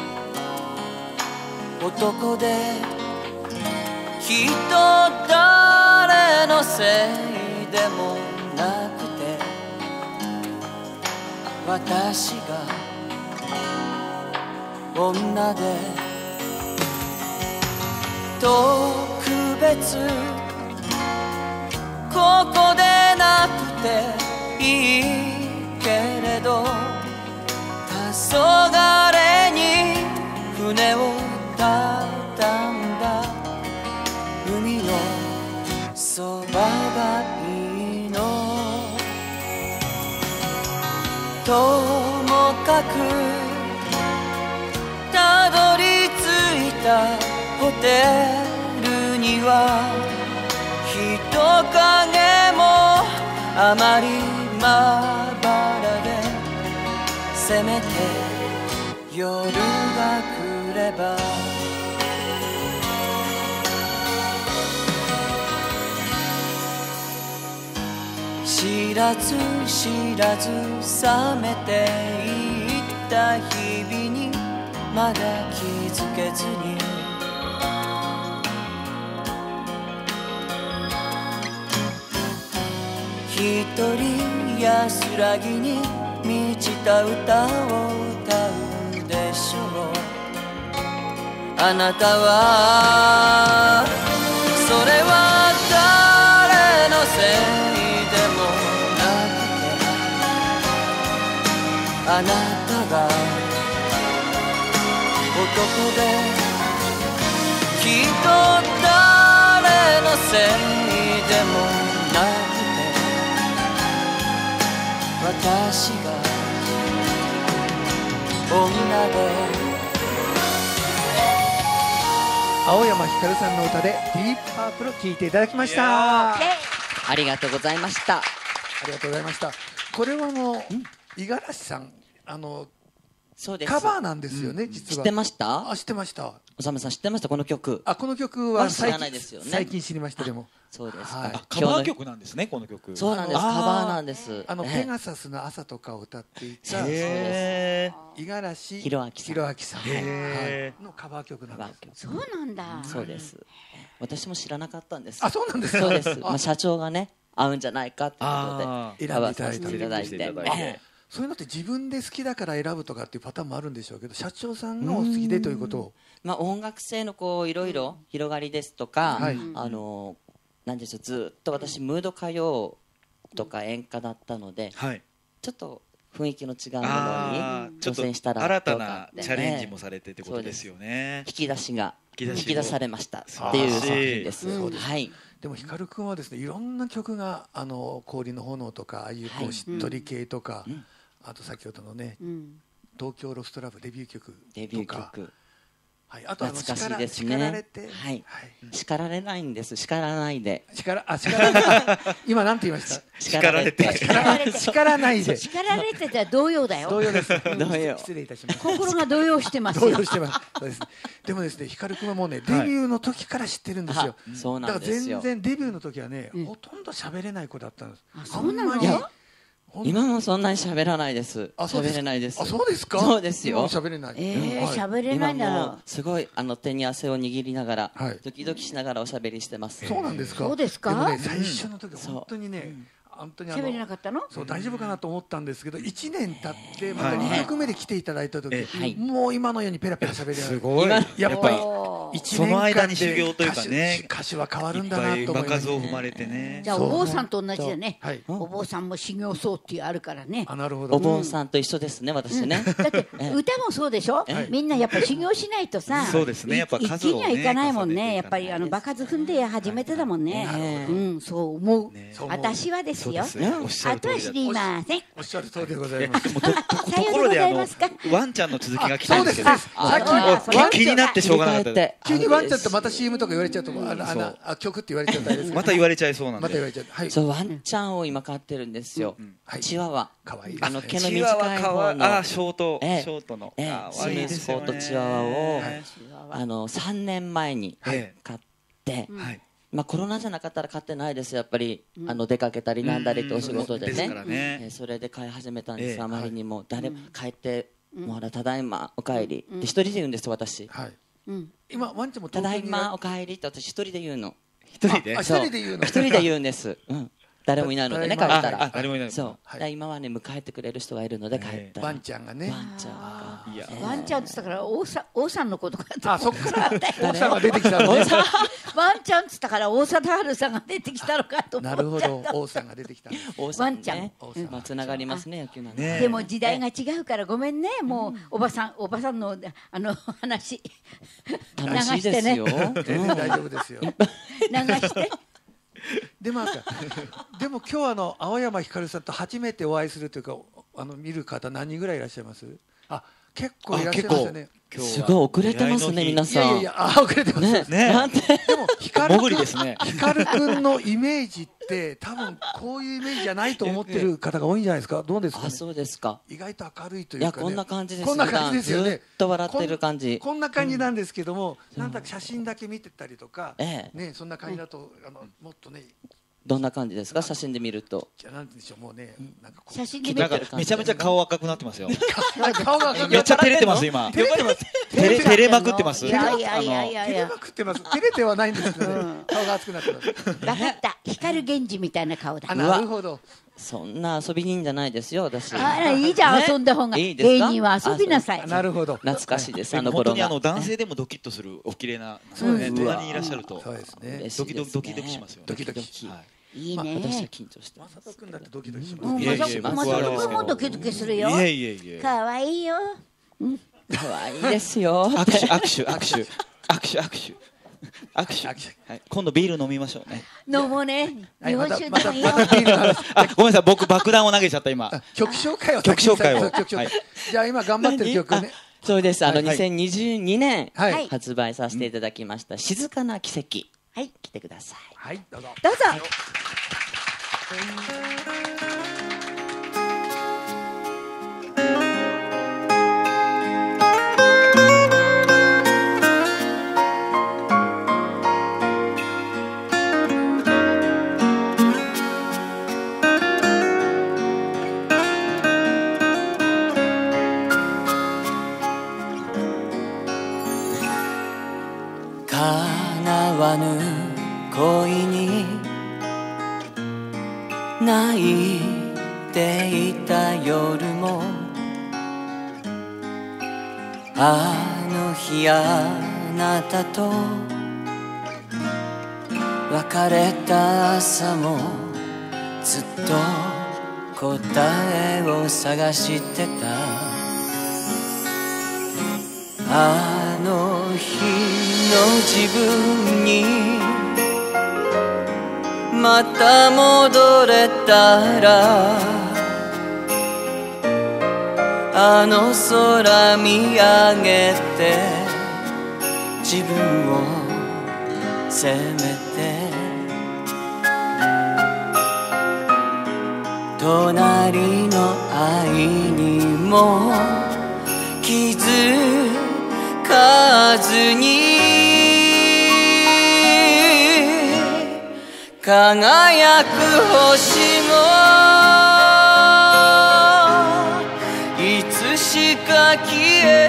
男できっと誰のせいでもなくて、私が女で特別ここでなくていいけれど、黄昏に船を畳んだ海のそばがいいの。ともかくたどり着いたホテルには人影もあまりまばらで、せめて夜が来れば知らず知らず冷めていった日々にまだ気づけずに、一人安らぎに満ちた歌を歌うでしょう。あなたはそれは誰のせいでもなくて、あなたが男できっと誰のせいでもなくて私が女で青山ひかるさんの歌でディープパープル聴いていただきました。 ありがとうございました。 ありがとうございました。これは五十嵐さんそうですカバーなんですよね、実は。 知ってました？ あ、知ってました。 おさむさん知ってましたこの曲？ この曲は知らないですよね。 最近知りました。でもそうです。 カバー曲なんですねこの曲。 そうなんです。カバーなんです。 ペガサスの朝とかを歌っていた五十嵐弘明さんのカバー曲なんです。 そうなんだ。 そうです。私も知らなかったんです。 あ、そうなんですか。 そうです。社長がね合うんじゃないかってことで選んでいただいていただいて。 そういうのって自分で好きだから選ぶとかっていうパターンもあるんでしょうけど、社長さんがお好きでということを、 音楽性のいろいろ広がりですとか、なんでしょう、ずっと私ムード歌謡とか演歌だったので、ちょっと雰囲気の違うものに挑戦したら新たなチャレンジもされてってことですよね。 引き出されましたっていう作品です。はい。 でも光くんはですね、いろんな曲が氷の炎とかああいうしっとり系とか、あと先ほどのね、東京ロストラブデビュー曲とか、あと懐かしいですね。叱られないんです。叱らないで。 今なんて言いました？ 叱られて。 叱らないで。 叱られてたら動揺だよ。 動揺です。 失礼いたします。 心が動揺してます。 動揺してます。そうです。でもですね、光くんはもうね、デビューの時から知ってるんですよ。 そうなんですよ。 だから全然デビューの時はね、ほとんど喋れない子だったんです。 そうなの？ 今もそんなに喋らないです。喋れないです。 あ、そうですか。 そうですよ。 喋れない。 喋れないんだろう。 すごい手に汗を握りながら、ドキドキしながらおしゃべりしてます。 そうなんですか。 そうですか。 でもね、最初の時本当にね、 喋れなかったの？ そう、大丈夫かなと思ったんですけど、1年経ってまた2曲目で来ていただいた時、もう今のようにペラペラ喋れる。 すごい。 やっぱりその間に修行というかね、 歌詞は変わるんだなと思います。 数を踏まれてね。 じゃあお坊さんと同じだね。お坊さんも修行僧っていうあるからね。 なるほど。 お坊さんと一緒ですね、私ね。 だって歌もそうでしょ。みんなやっぱ修行しないとさ、 そうですね。やっぱ数をね、一気にはいかないもんね。やっぱり場数踏んで初めてだもんね。そう思う。私はですよ。あとは知りません。 おっしゃる通りでございます。 ところでワンちゃんの続きが来たんですけど、さっき気になってしょうがなかった。 急にワンちゃんとまた CM とか言われちゃうと曲って言われちゃったりまた言われちゃいそうなんで。 また言われちゃう。 そう、ワンちゃんを今飼ってるんですよ。チワワ。 可愛い。 毛の短い方のショートのスミスコートチワワを3年前に飼って、コロナじゃなかったら飼ってないです。やっぱり出かけたりなんだりとお仕事でね、それで飼い始めたんです。あまりにも誰も帰ってもうただいまお帰りって一人で言うんです私。 今ワンちゃんもただいまお帰りって私一人で言うの。 一人で言うんです。誰もいないのでね、帰ったら。 誰もいない。 そう。今はね、迎えてくれる人がいるので帰ったら。 ワンちゃんがね。 ワンちゃんって言ったから王さんのことかと。 あ、そっから王さんが出てきたのね。 ワンちゃんって言ったから大貞治さんが出てきたのかと思っちゃった。なるほど、 王さんが出てきた。 ワンちゃん。 つながりますね、野球なんで。 でも時代が違うからごめんね、もうおばさんの話楽しいですよ。 大丈夫ですよ。 流して。 でも今日青山ひかるさんと初めてお会いするというか見る方何人ぐらいいらっしゃいます？結構いらっしゃいますよね。 すごい遅れてますね皆さん。 いや遅れてますね。でも光くんのイメージって多分こういうイメージじゃないと思ってる方が多いんじゃないですか。どうですかね。 そうですか。 意外と明るいというかね。 こんな感じです。 こんな感じですよね。 ずっと笑ってる感じ。 こんな感じなんですけども、なんだか写真だけ見てたりとかね、そんな感じだともっとね。 どんな感じですか写真で見ると。 じゃなんでしょうもうね、なんか写真で見てる感じ。 めちゃめちゃ顔赤くなってますよ。 顔が赤くめっちゃ照れてます今。照れまくってます。 いや照れまくってます。照れてはないんですけど顔が熱くなってます。 分かった。光源氏みたいな顔だ。 なるほど。 そんな遊び人じゃないですよ私。 いいじゃん遊んだ方が。芸人は遊びなさい。 なるほど。 懐かしいです本当に男性でもドキッとするお綺麗な隣にいらっしゃるとドキドキしますよね。 ドキドキ。 いいね。 私は緊張して。 まさとくんだってドキドキします。 まさとくんもドキドキするよ。可愛いよ。 可愛いですよ。 握手。 握手。今度ビール飲みましょうね。 飲もうね。日本酒また飲みよう。 ビールの話。 ごめんなさい、僕爆弾を投げちゃった今。 曲紹介を。 曲紹介を。 じゃあ今頑張ってる曲ね。 そうです。2022年発売させていただきました静かな奇跡。はい、来てください。 はい、どうぞ。 どうぞ。 叶わぬ恋に泣いていた夜もあの日あなたと別れた朝もずっと答えを探してたあの日の自分にまた戻れたらあの空見上げて自分を責めて隣の愛にも気づかずに輝く星もいつしか消え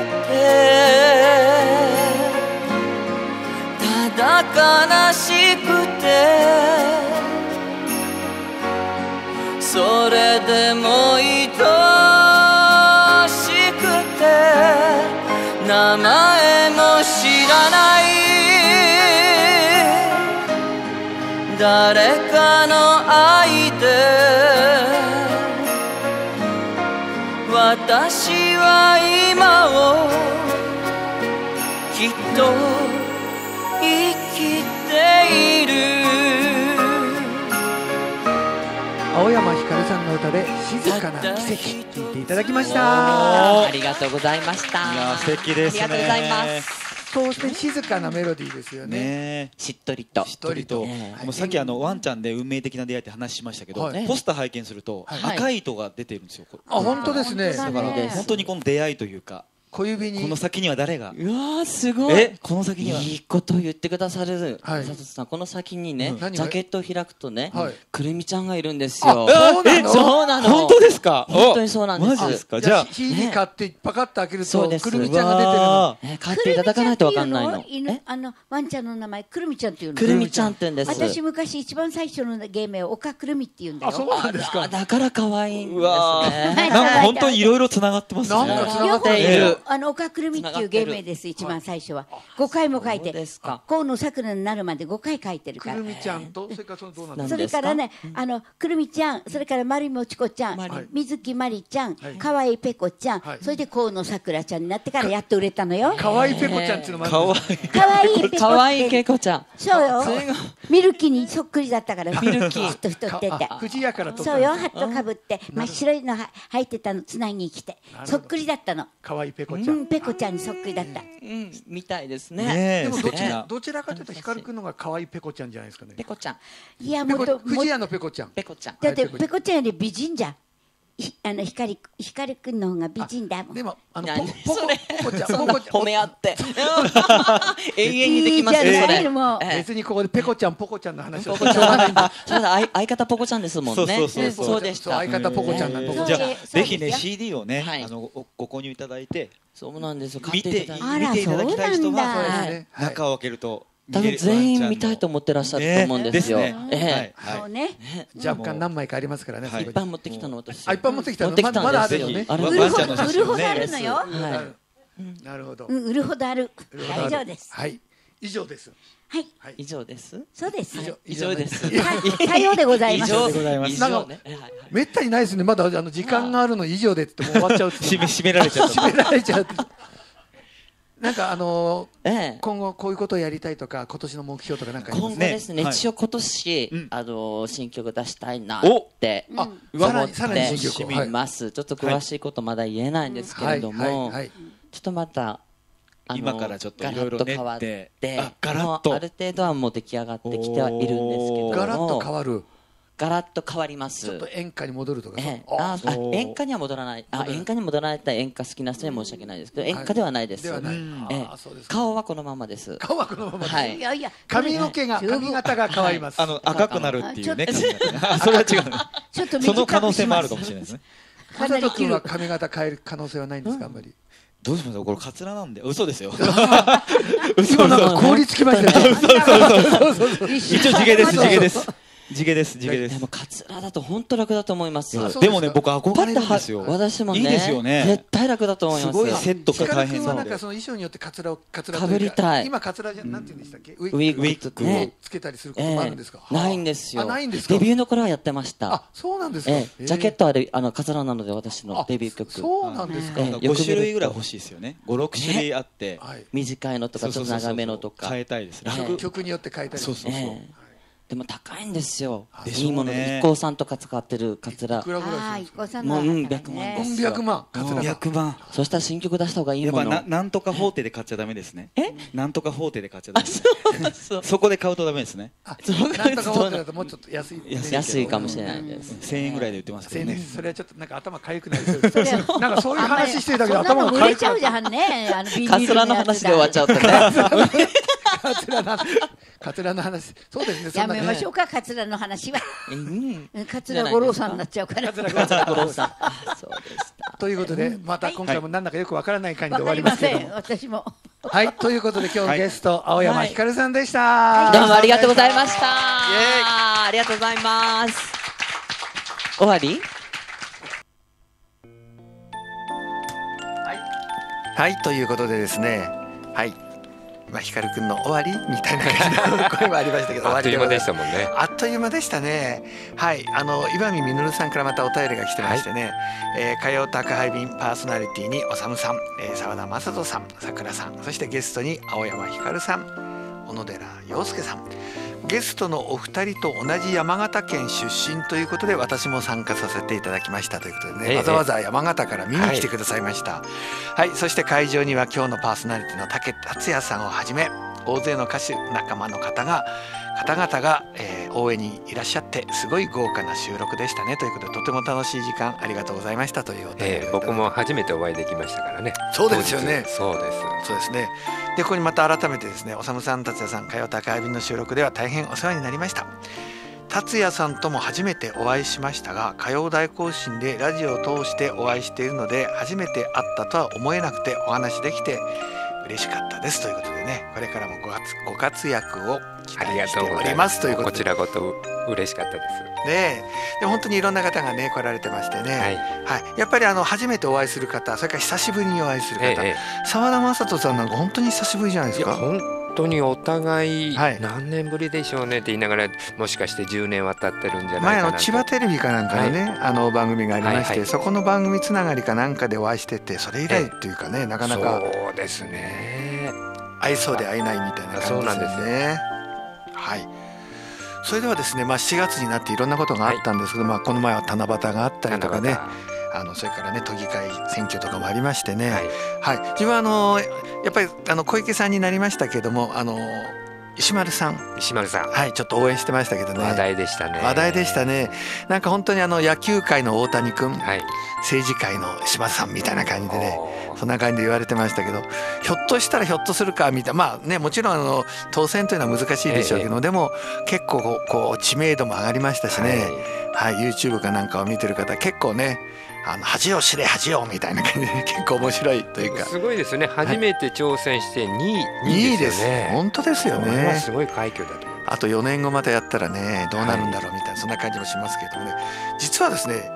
てただ悲しくてそれでも愛しくて名前も知らない誰かの愛で私は今をきっと生きている青山ひかるさんの歌で静かな奇跡聴いていただきました。 ありがとうございました。 いや素敵ですね。 ありがとうございます。 そうして静かなメロディーですよね。 しっとりと。 しっとりと。さっきワンちゃんで運命的な出会いって話しましたけど、ポスター拝見すると赤い糸が出てるんですよ。 あ、本当ですね。 だから本当にこの出会いというか。 小指にこの先には誰がうわーすごいこの先にはいいことを言ってくださる佐藤さんこの先にねジャケットを開くとねくるみちゃんがいるんですよ。そうなの本当ですか。 本当にそうなんです。 マジですか。じゃあ CD 買ってパカッと開けるとくるみちゃんが出てるの。 買っていただかないとわかんないの。 ワンちゃんの名前くるみちゃんっていうの。 くるみちゃんって言うんです。 私昔一番最初の芸名岡くるみっていうんだよ。 あ、そうなんですか。 だから可愛いんですね。 なんか本当にいろいろつながってますね。 なんかつながっている。 岡くるみっていう芸名です。一番最初は5回も書いて河野桜になるまで5回書いてるから。 くるみちゃんとそれからそのどうなんですか。 それからねくるみちゃん、それからまりもちこちゃん、水木まりちゃん、かわいぺこちゃん、それで河野桜ちゃんになってからやっと売れたのよ。 かわいぺこちゃんっていうのもかわいぺこちゃん。 そうよ。ミルキーにそっくりだったから。ミルキーと太ってて。 藤屋からそうよ。ハットかぶって真っ白いの履いてたのつなぎ着てそっくりだったの。 かわいぺこちゃん。 ぺこちゃんにそっくりだった。 みたいですね。 でもどちらかというと光くんのが可愛いペコちゃんじゃないですかね。 ペコちゃん。 いやもっと藤屋のペコちゃん。 ペコちゃん。 だってペコちゃんより美人じゃん。光くんの方が美人だもん。 でもポコちゃん褒め合って永遠にできますねそれ。 別にここでペコちゃんポコちゃんの話を。 そうだ相方ポコちゃんですもんね。そうでした。 相方ポコちゃんなんです。 じゃあぜひね CD をねご購入いただいて。 そうなんですよ。 見ていただきたい人は中を開けると多分全員見たいと思ってらっしゃると思うんですよ。 そうね。 若干何枚かありますからね。 いっぱい持ってきたの私。 いっぱい持ってきたの。まだあるよね。 売るほどあるのよ。 なるほど。 売るほどある。大丈夫です。 はい。以上です。 はい。 以上です。 そうです。 以上です。 さようでございます。 なんかめったにないですね。まだ時間があるの以上でってもう終わっちゃう。 締められちゃう。 締められちゃう。 なんか今後こういうことをやりたいとか今年の目標とかなんかあります？ 今後ですね、一応今年新曲出したいなって思っています。ちょっと詳しいことまだ言えないんですけれども、ちょっとまた今からちょっといろいろ練って、 ある程度はもう出来上がってきてはいるんですけども、 ガラッと変わる。 ガラッと変わります。 ちょっと演歌に戻るとか。 演歌には戻らない。演歌に戻らないと演歌好きな人に申し訳ないですけど、演歌ではないです。顔はこのままです。 顔はこのまま。 はい。いやいや。 髪型が変わります。 赤くなるっていうね。それは違う。ちょっとその可能性もあるかもしれないですね。 マサト君は髪型変える可能性はないんですか、あんまり。 どうしましょう、これカツラなんで。嘘ですよ。 今なんか凍りつきましたよ。 一応地毛です、地毛です。地毛です、地毛です。 でもカツラだと本当楽だと思います。 でもね、僕憧れるんですよ。 私もね、 いいですよね。 絶対楽だと思います。 すごいセットが大変なんかその衣装によってカツラかぶりたい。 今カツラじゃなんて言うんでしたっけ？ ウィッグをつけたりすることもあるんですか？ ないんですよ。 ないんですか？ デビューの頃はやってました。 あ、そうなんですか。 ジャケットはカツラなので私のデビュー曲。 そうなんですか。 5種類ぐらい欲しいですよね。5、6種類あって短いのとかちょっと長めのとか変えたいですね。 曲によって変えたり。 そうそうそう。 でも高いんですよ。いいもので IKKO さんとか使ってるカツラ。 いくらぐらいですか？ もう100万ですよ。 400万。 400万。 そしたら新曲出した方がいいもの。 やっぱなんとか法廷で買っちゃダメですね。なんとか法廷で買っちゃダメ。そこで買うとダメですね。 なんとか法廷だともうちょっと安い。 安いかもしれないです。 1000円ぐらいで売ってますけどね。 それはちょっとなんか頭かゆくなりそうです。なんかそういう話してるだけで頭がかゆくなっちゃうじゃんね。 カツラの話で終わっちゃうとね。 カツラの話。そうですね。 やめましょうか、カツラの話は。カツラ五郎さんになっちゃうから。 カツラ五郎さん。そうでした。 ということで、また今回もなんだかよくわからない感じで終わりますけど。 私も。 はい、ということで今日のゲスト、青山ひかるさんでした。 どうもありがとうございました。ありがとうございます。終わり？ はい、ということでですね、はい、ひかるくんの終わりみたいな感じの声もありましたけど、 あっという間でしたもんね。 あっという間でしたね。はい、岩見実さんからまたお便りが来てましてね、火曜宅配便パーソナリティにおさむさん、澤田雅人さん、さくらさん、そしてゲストに青山ひかるさん、小野寺洋介さん。ゲストのお二人と同じ山形県出身ということで私も参加させていただきましたということでね、わざわざ山形から見に来てくださいました。はい、そして会場には今日のパーソナリティの武達也さんをはじめ大勢の歌手仲間の方々が、応援にいらっしゃってすごい豪華な収録でしたねということで、とても楽しい時間ありがとうございましたというお便り、 僕も初めてお会いできましたからね。 そうですよね。 そうですね。でここにまた改めてですね、おさむさん、達也さん、火曜宅配便の収録では大変お世話になりました。達也さんとも初めてお会いしましたが、火曜大行進でラジオを通してお会いしているので初めて会ったとは思えなくてお話できて嬉しかったですということでね、これからもご活躍を期待しておりますということで、 こちらこそ嬉しかったですね。で本当にいろんな方がね来られてましてね、はい、やっぱり初めてお会いする方、それから久しぶりにお会いする方、澤田雅人さんなんか本当に久しぶりじゃないですか。 本当にお互い何年ぶりでしょうねって言いながら、もしかして10年渡ってるんじゃないかなと。 前千葉テレビかなんかのね、番組がありまして、そこの番組つながりかなんかでお会いしてて、それ以来っていうかね、なかなかそうですね、 会いそうで会えないみたいな感じですね。はい、それではですね、7月になっていろんなことがあったんですけど、この前は七夕があったりとかね、それからね都議会選挙とかもありましてね、はい、自分はやっぱり小池さんになりましたけども、石丸さん、はい、ちょっと応援してましたけどね、 話題でしたね。 なんか本当に野球界の大谷君、政治界の石丸さんみたいな感じでね、そんな感じで言われてましたけど、ひょっとしたらひょっとするかみたいな、もちろん当選というのは難しいでしょうけど、でも結構こう知名度も上がりましたしね、YouTube かなんかを見てる方結構ね、恥を知れ恥をみたいな感じで結構面白いというか、 すごいですね。初めて挑戦して2位ですよね。 本当ですよね。 すごい快挙だと思います。 あと4年後またやったらねどうなるんだろうみたいな、そんな感じもしますけどもね。実はですね、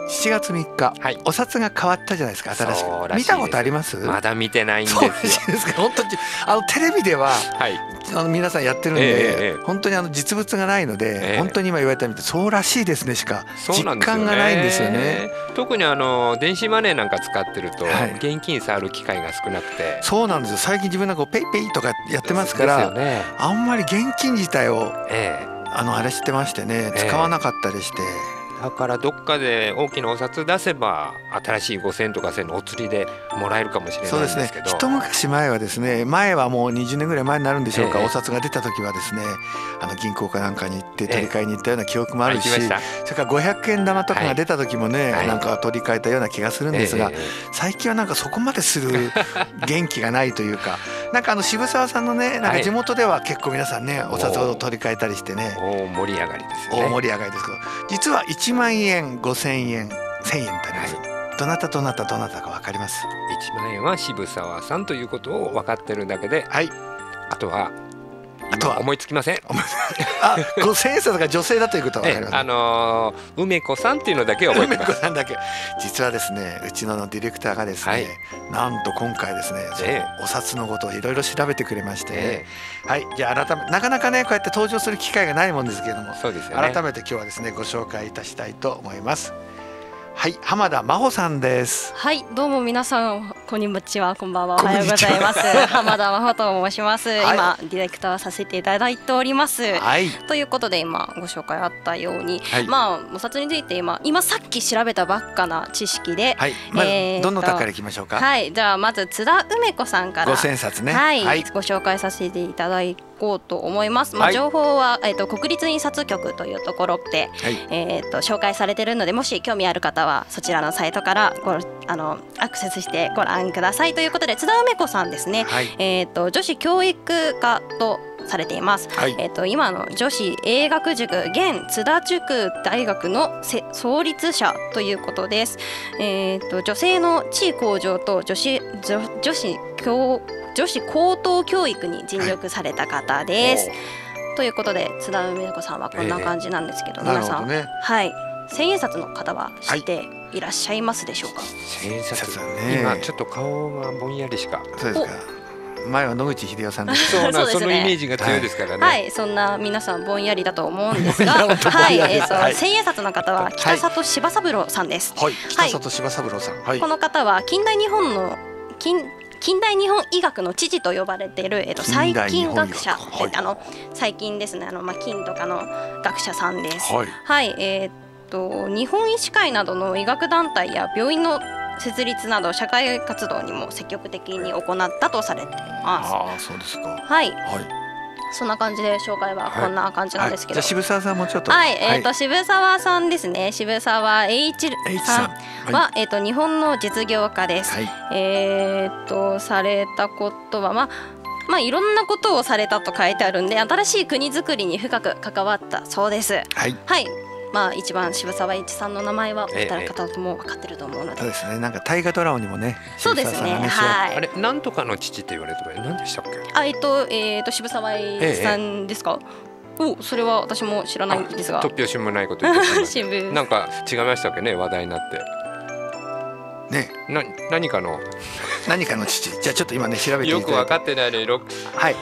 7月3日、はい、お札が変わったじゃないですか、新しく。見たことあります？ まだ見てないんですよ。 そうですか。本当にテレビでは、はい、皆さんやってるんで、本当に実物がないので、本当に今言われたみたいにそうらしいですねしか実感がないんですよね。 特に電子マネーなんか使ってると、はい、現金触る機会が少なくて。 そうなんですよ。最近自分なんかペイペイとかやってますから、ね、あんまり現金自体を、あれしてましてね、使わなかったりして。 だからどっかで大きなお札出せば新しい5000とか1000のお釣りでもらえるかもしれないんですけど。そうですね。 一昔前はですね、前はもう20年ぐらい前になるんでしょうか、お札が出た時はですね、銀行かなんかに行って取り替えに行ったような記憶もあるし、それから500円玉とかが出た時もね、なんか取り替えたような気がするんですが、最近はなんかそこまでする元気がないというか、なんか渋沢さんのね、なんか地元では結構皆さんね、お札を取り替えたりしてね、 大盛り上がりですよね。 大盛り上がりですけど、実は1万円、5000円、1000円ってあります。どなたか分かります？ 1万円は渋沢さんということを分かってるだけで、はい、あとは思いつきません。 5000円札が女性だということは分かります。 梅子さんっていうのだけ覚えてます。 梅子さんだけ。実はですね、うちのディレクターがですね、なんと今回ですね、お札のことをいろいろ調べてくれまして、はい、じゃあ改めて、なかなかねこうやって登場する機会がないもんですけれども、そうですよね、改めて今日はですねご紹介いたしたいと思います。はい、浜田真帆さんです。 はい、どうも皆さんこんにちは、こんばんは、おはようございます。浜田真帆と申します。今ディレクターさせていただいております。はい、ということで今ご紹介あったように、お札について今さっき調べたばっかな知識で、はい、 どの高からいきましょうか。 はい、じゃあまず津田梅子さんから 5000冊ね、 はい、ご紹介させていただいてこうと思います。情報は、国立印刷局というところで、紹介されているので、もし興味ある方はそちらのサイトからアクセスしてご覧くださいということで、津田梅子さんですね、女子教育科とされています。今の女子英学塾現津田塾大学の創立者ということです。女性の地位向上と女子高等教育に尽力された方です。ということで津田梅子さんはこんな感じなんですけど、皆さん、はい、千円札の方は知っていらっしゃいますでしょうか？ 千円札ね、今ちょっと顔がぼんやりしか。 そうですか。前は野口英世さんです。 そのイメージが強いですからね。 はい、そんな皆さんぼんやりだと思うんですが、はい、千円札の方は北里柴三郎さんです。 はい、北里柴三郎さん。 この方は近代日本医学の父と呼ばれている、細菌学者、細菌ですね、菌とかの学者さんです。はい、日本医師会などの医学団体や病院の設立など社会活動にも積極的に行ったとされています。 ああ、そうですか。 はい。そんな感じで紹介はこんな感じなんですけど、 じゃあ渋沢さんもちょっと、 はい、渋沢さんですね。渋沢栄一さんは、日本の実業家です。されたことはいろんなことをされたと書いてあるんで、新しい国づくりに深く関わったそうです。はい、一番渋沢栄一さんの名前はお二人方とも分かってると思うので、 そうですね。なんか大河ドラマにもね、 そうですね。はい。 あれ、なんとかの父って言われてたの何でしたっけ？ 渋沢栄一さんですか？それは私も知らないんですが。 突拍子もないこと言ってなんか違いましたっけね、話題になって。ね、何かの父。じゃあちょっと今ね調べていただいて。 よく分かってないね。 はい。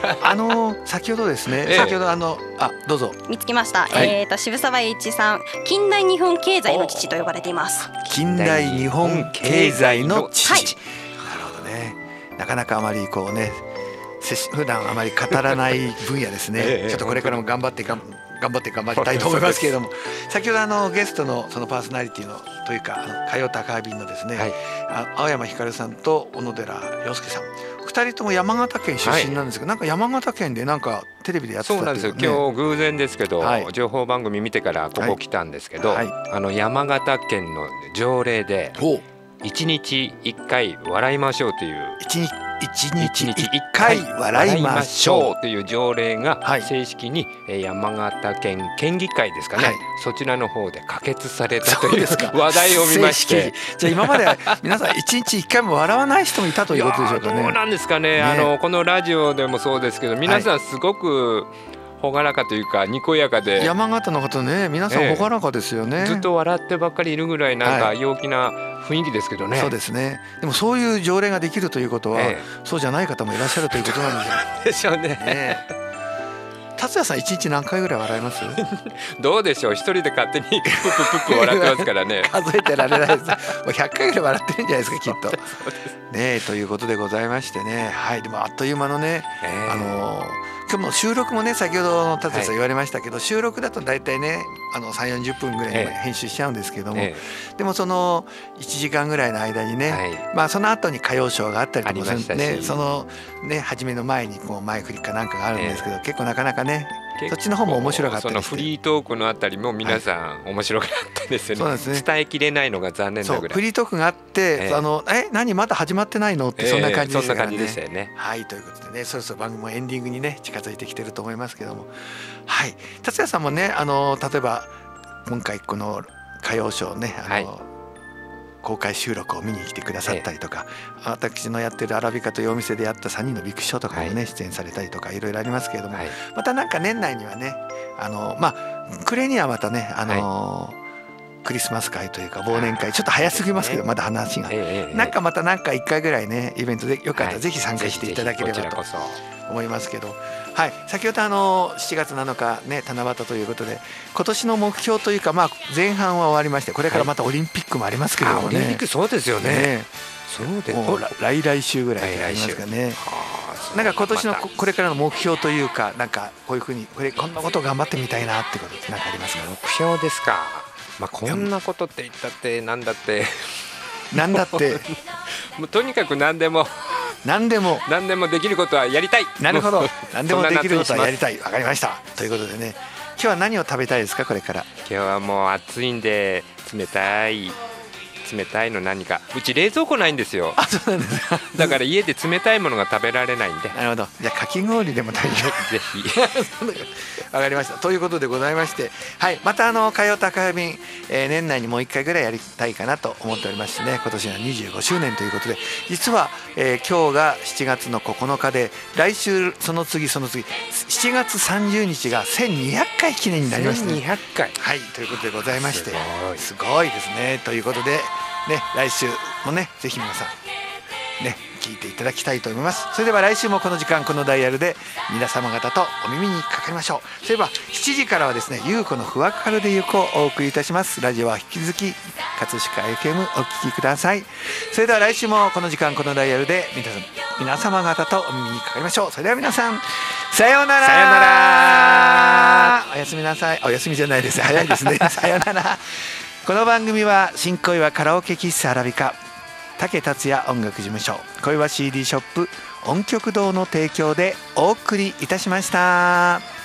先ほどですね。先ほどどうぞ。 見つけました。渋沢栄一さん、近代日本経済の父と呼ばれています。 近代日本経済の父。なるほどね。なかなかあまりこうね、普段あまり語らない分野ですね。ちょっとこれからも頑張りたいと思いますけれども、先ほどゲストのそのパーソナリティのというか火曜高便のですね、青山ひかるさんと小野寺洋介さん、2人とも山形県出身なんですけど、なんか山形県でなんかテレビでやってたっていうね。 そうなんですよ。今日偶然ですけど、情報番組見てからここ来たんですけど、山形県の条例で1日1回笑いましょうという 1日1回笑いましょうという条例が正式に山形県県議会ですかね、そちらの方で可決されたという話題を見まして、 じゃあ今まで皆さん1日1回も笑わない人もいたということでしょうかね。 どうなんですかね。このラジオでもそうですけど、皆さんすごく朗らかというかにこやかで、 山形の方ね皆さん朗らかですよね、 ずっと笑ってばっかりいるぐらいなんか陽気な雰囲気ですけどね、 そうですね。でもそういう条例ができるということは、そうじゃない方もいらっしゃるということなんでしょうね。 達也さん1日何回ぐらい笑います？ どうでしょう、一人で勝手にプッププップ笑ってますからね。 数えてられないです。もう100回ぐらい笑ってるんじゃないですかきっと。ねということでございましてね、はい、でもあっという間のね、今日の収録もね先ほど達也さん言われましたけど、収録だと大体ね3、40分ぐらいに編集しちゃうんですけども、でもその1時間ぐらいの間にね、まあその後に歌謡ショーがあったりとかするね、そのね初めの前にこう前振りかなんかがあるんですけど、結構なかなかねそっちの方も面白かったりして、 そのフリートークのあたりも皆さん面白かったですよね。そうですね、伝えきれないのが残念なぐらい。 フリートークがあって、何まだ始まってないのってそんな感じでしたからね。 そんな感じでしたよね。 はい、ということでね、そろそろ番組もエンディングにね近づいてきてると思いますけども、はい、達也さんもね例えば今回この歌謡ショーね公開収録を見に来てくださったりとか、私のやってるアラビカというお店でやった3人のビッグショーとかもね出演されたりとかいろいろありますけれども、またなんか年内にはね暮れにはまたねクリスマス会というか忘年会、ちょっと早すぎますけどまだ話がなんかまたなんか1回ぐらいねイベントでよかったらぜひ参加していただければと思いますけど、はい、先ほど7月7日ね七夕ということで今年の目標というか前半は終わりまして、これからまたオリンピックもありますけれどもね。 オリンピックそうですよね。そうです。 もう来週ぐらいにありますかね。なんか今年のこれからの目標というか、なんかこういうふうにこんなことを頑張ってみたいなってことってなんかありますか？ 目標ですか。こんなことって言ったってなんだってもうとにかく何でもできることはやりたい。 なるほど。何でもできることはやりたい。わかりました。ということでね、今日は何を食べたいですか？これから。 今日はもう暑いんで冷たいの何か。うち冷蔵庫ないんですよ。 そうなんですか。 だから家で冷たいものが食べられないんで。 なるほど。じゃあかき氷でも大丈夫。 ぜひ。 わかりました。ということでございまして、はい、また歌謡宅配便、年内にもう1回ぐらいやりたいかなと思っておりましてね、今年は25周年ということで、実は、今日が7月の9日で、来週その次7月30日が1200回記念になりまして、 1200回、 はい、ということでございまして、すごいですね。ということでね、来週もねぜひ皆さんね聞いていただきたいと思います。それでは来週もこの時間このダイヤルで皆様方とお耳にかかりましょう。そういえば7時からはですね、ゆうこのふわかるでゆこをお送りいたします。ラジオは引き続き葛飾 FM お聞きください。それでは来週もこの時間このダイヤルで皆様方とお耳にかかりましょう。それでは皆さんさようなら。 さようなら。 おやすみなさい。おやすみじゃないです。早いですね。さようなら。この番組は新小岩カラオケ喫茶アラビカ、武達也音楽事務所、小岩 CD ショップ、音曲堂の提供でお送りいたしました。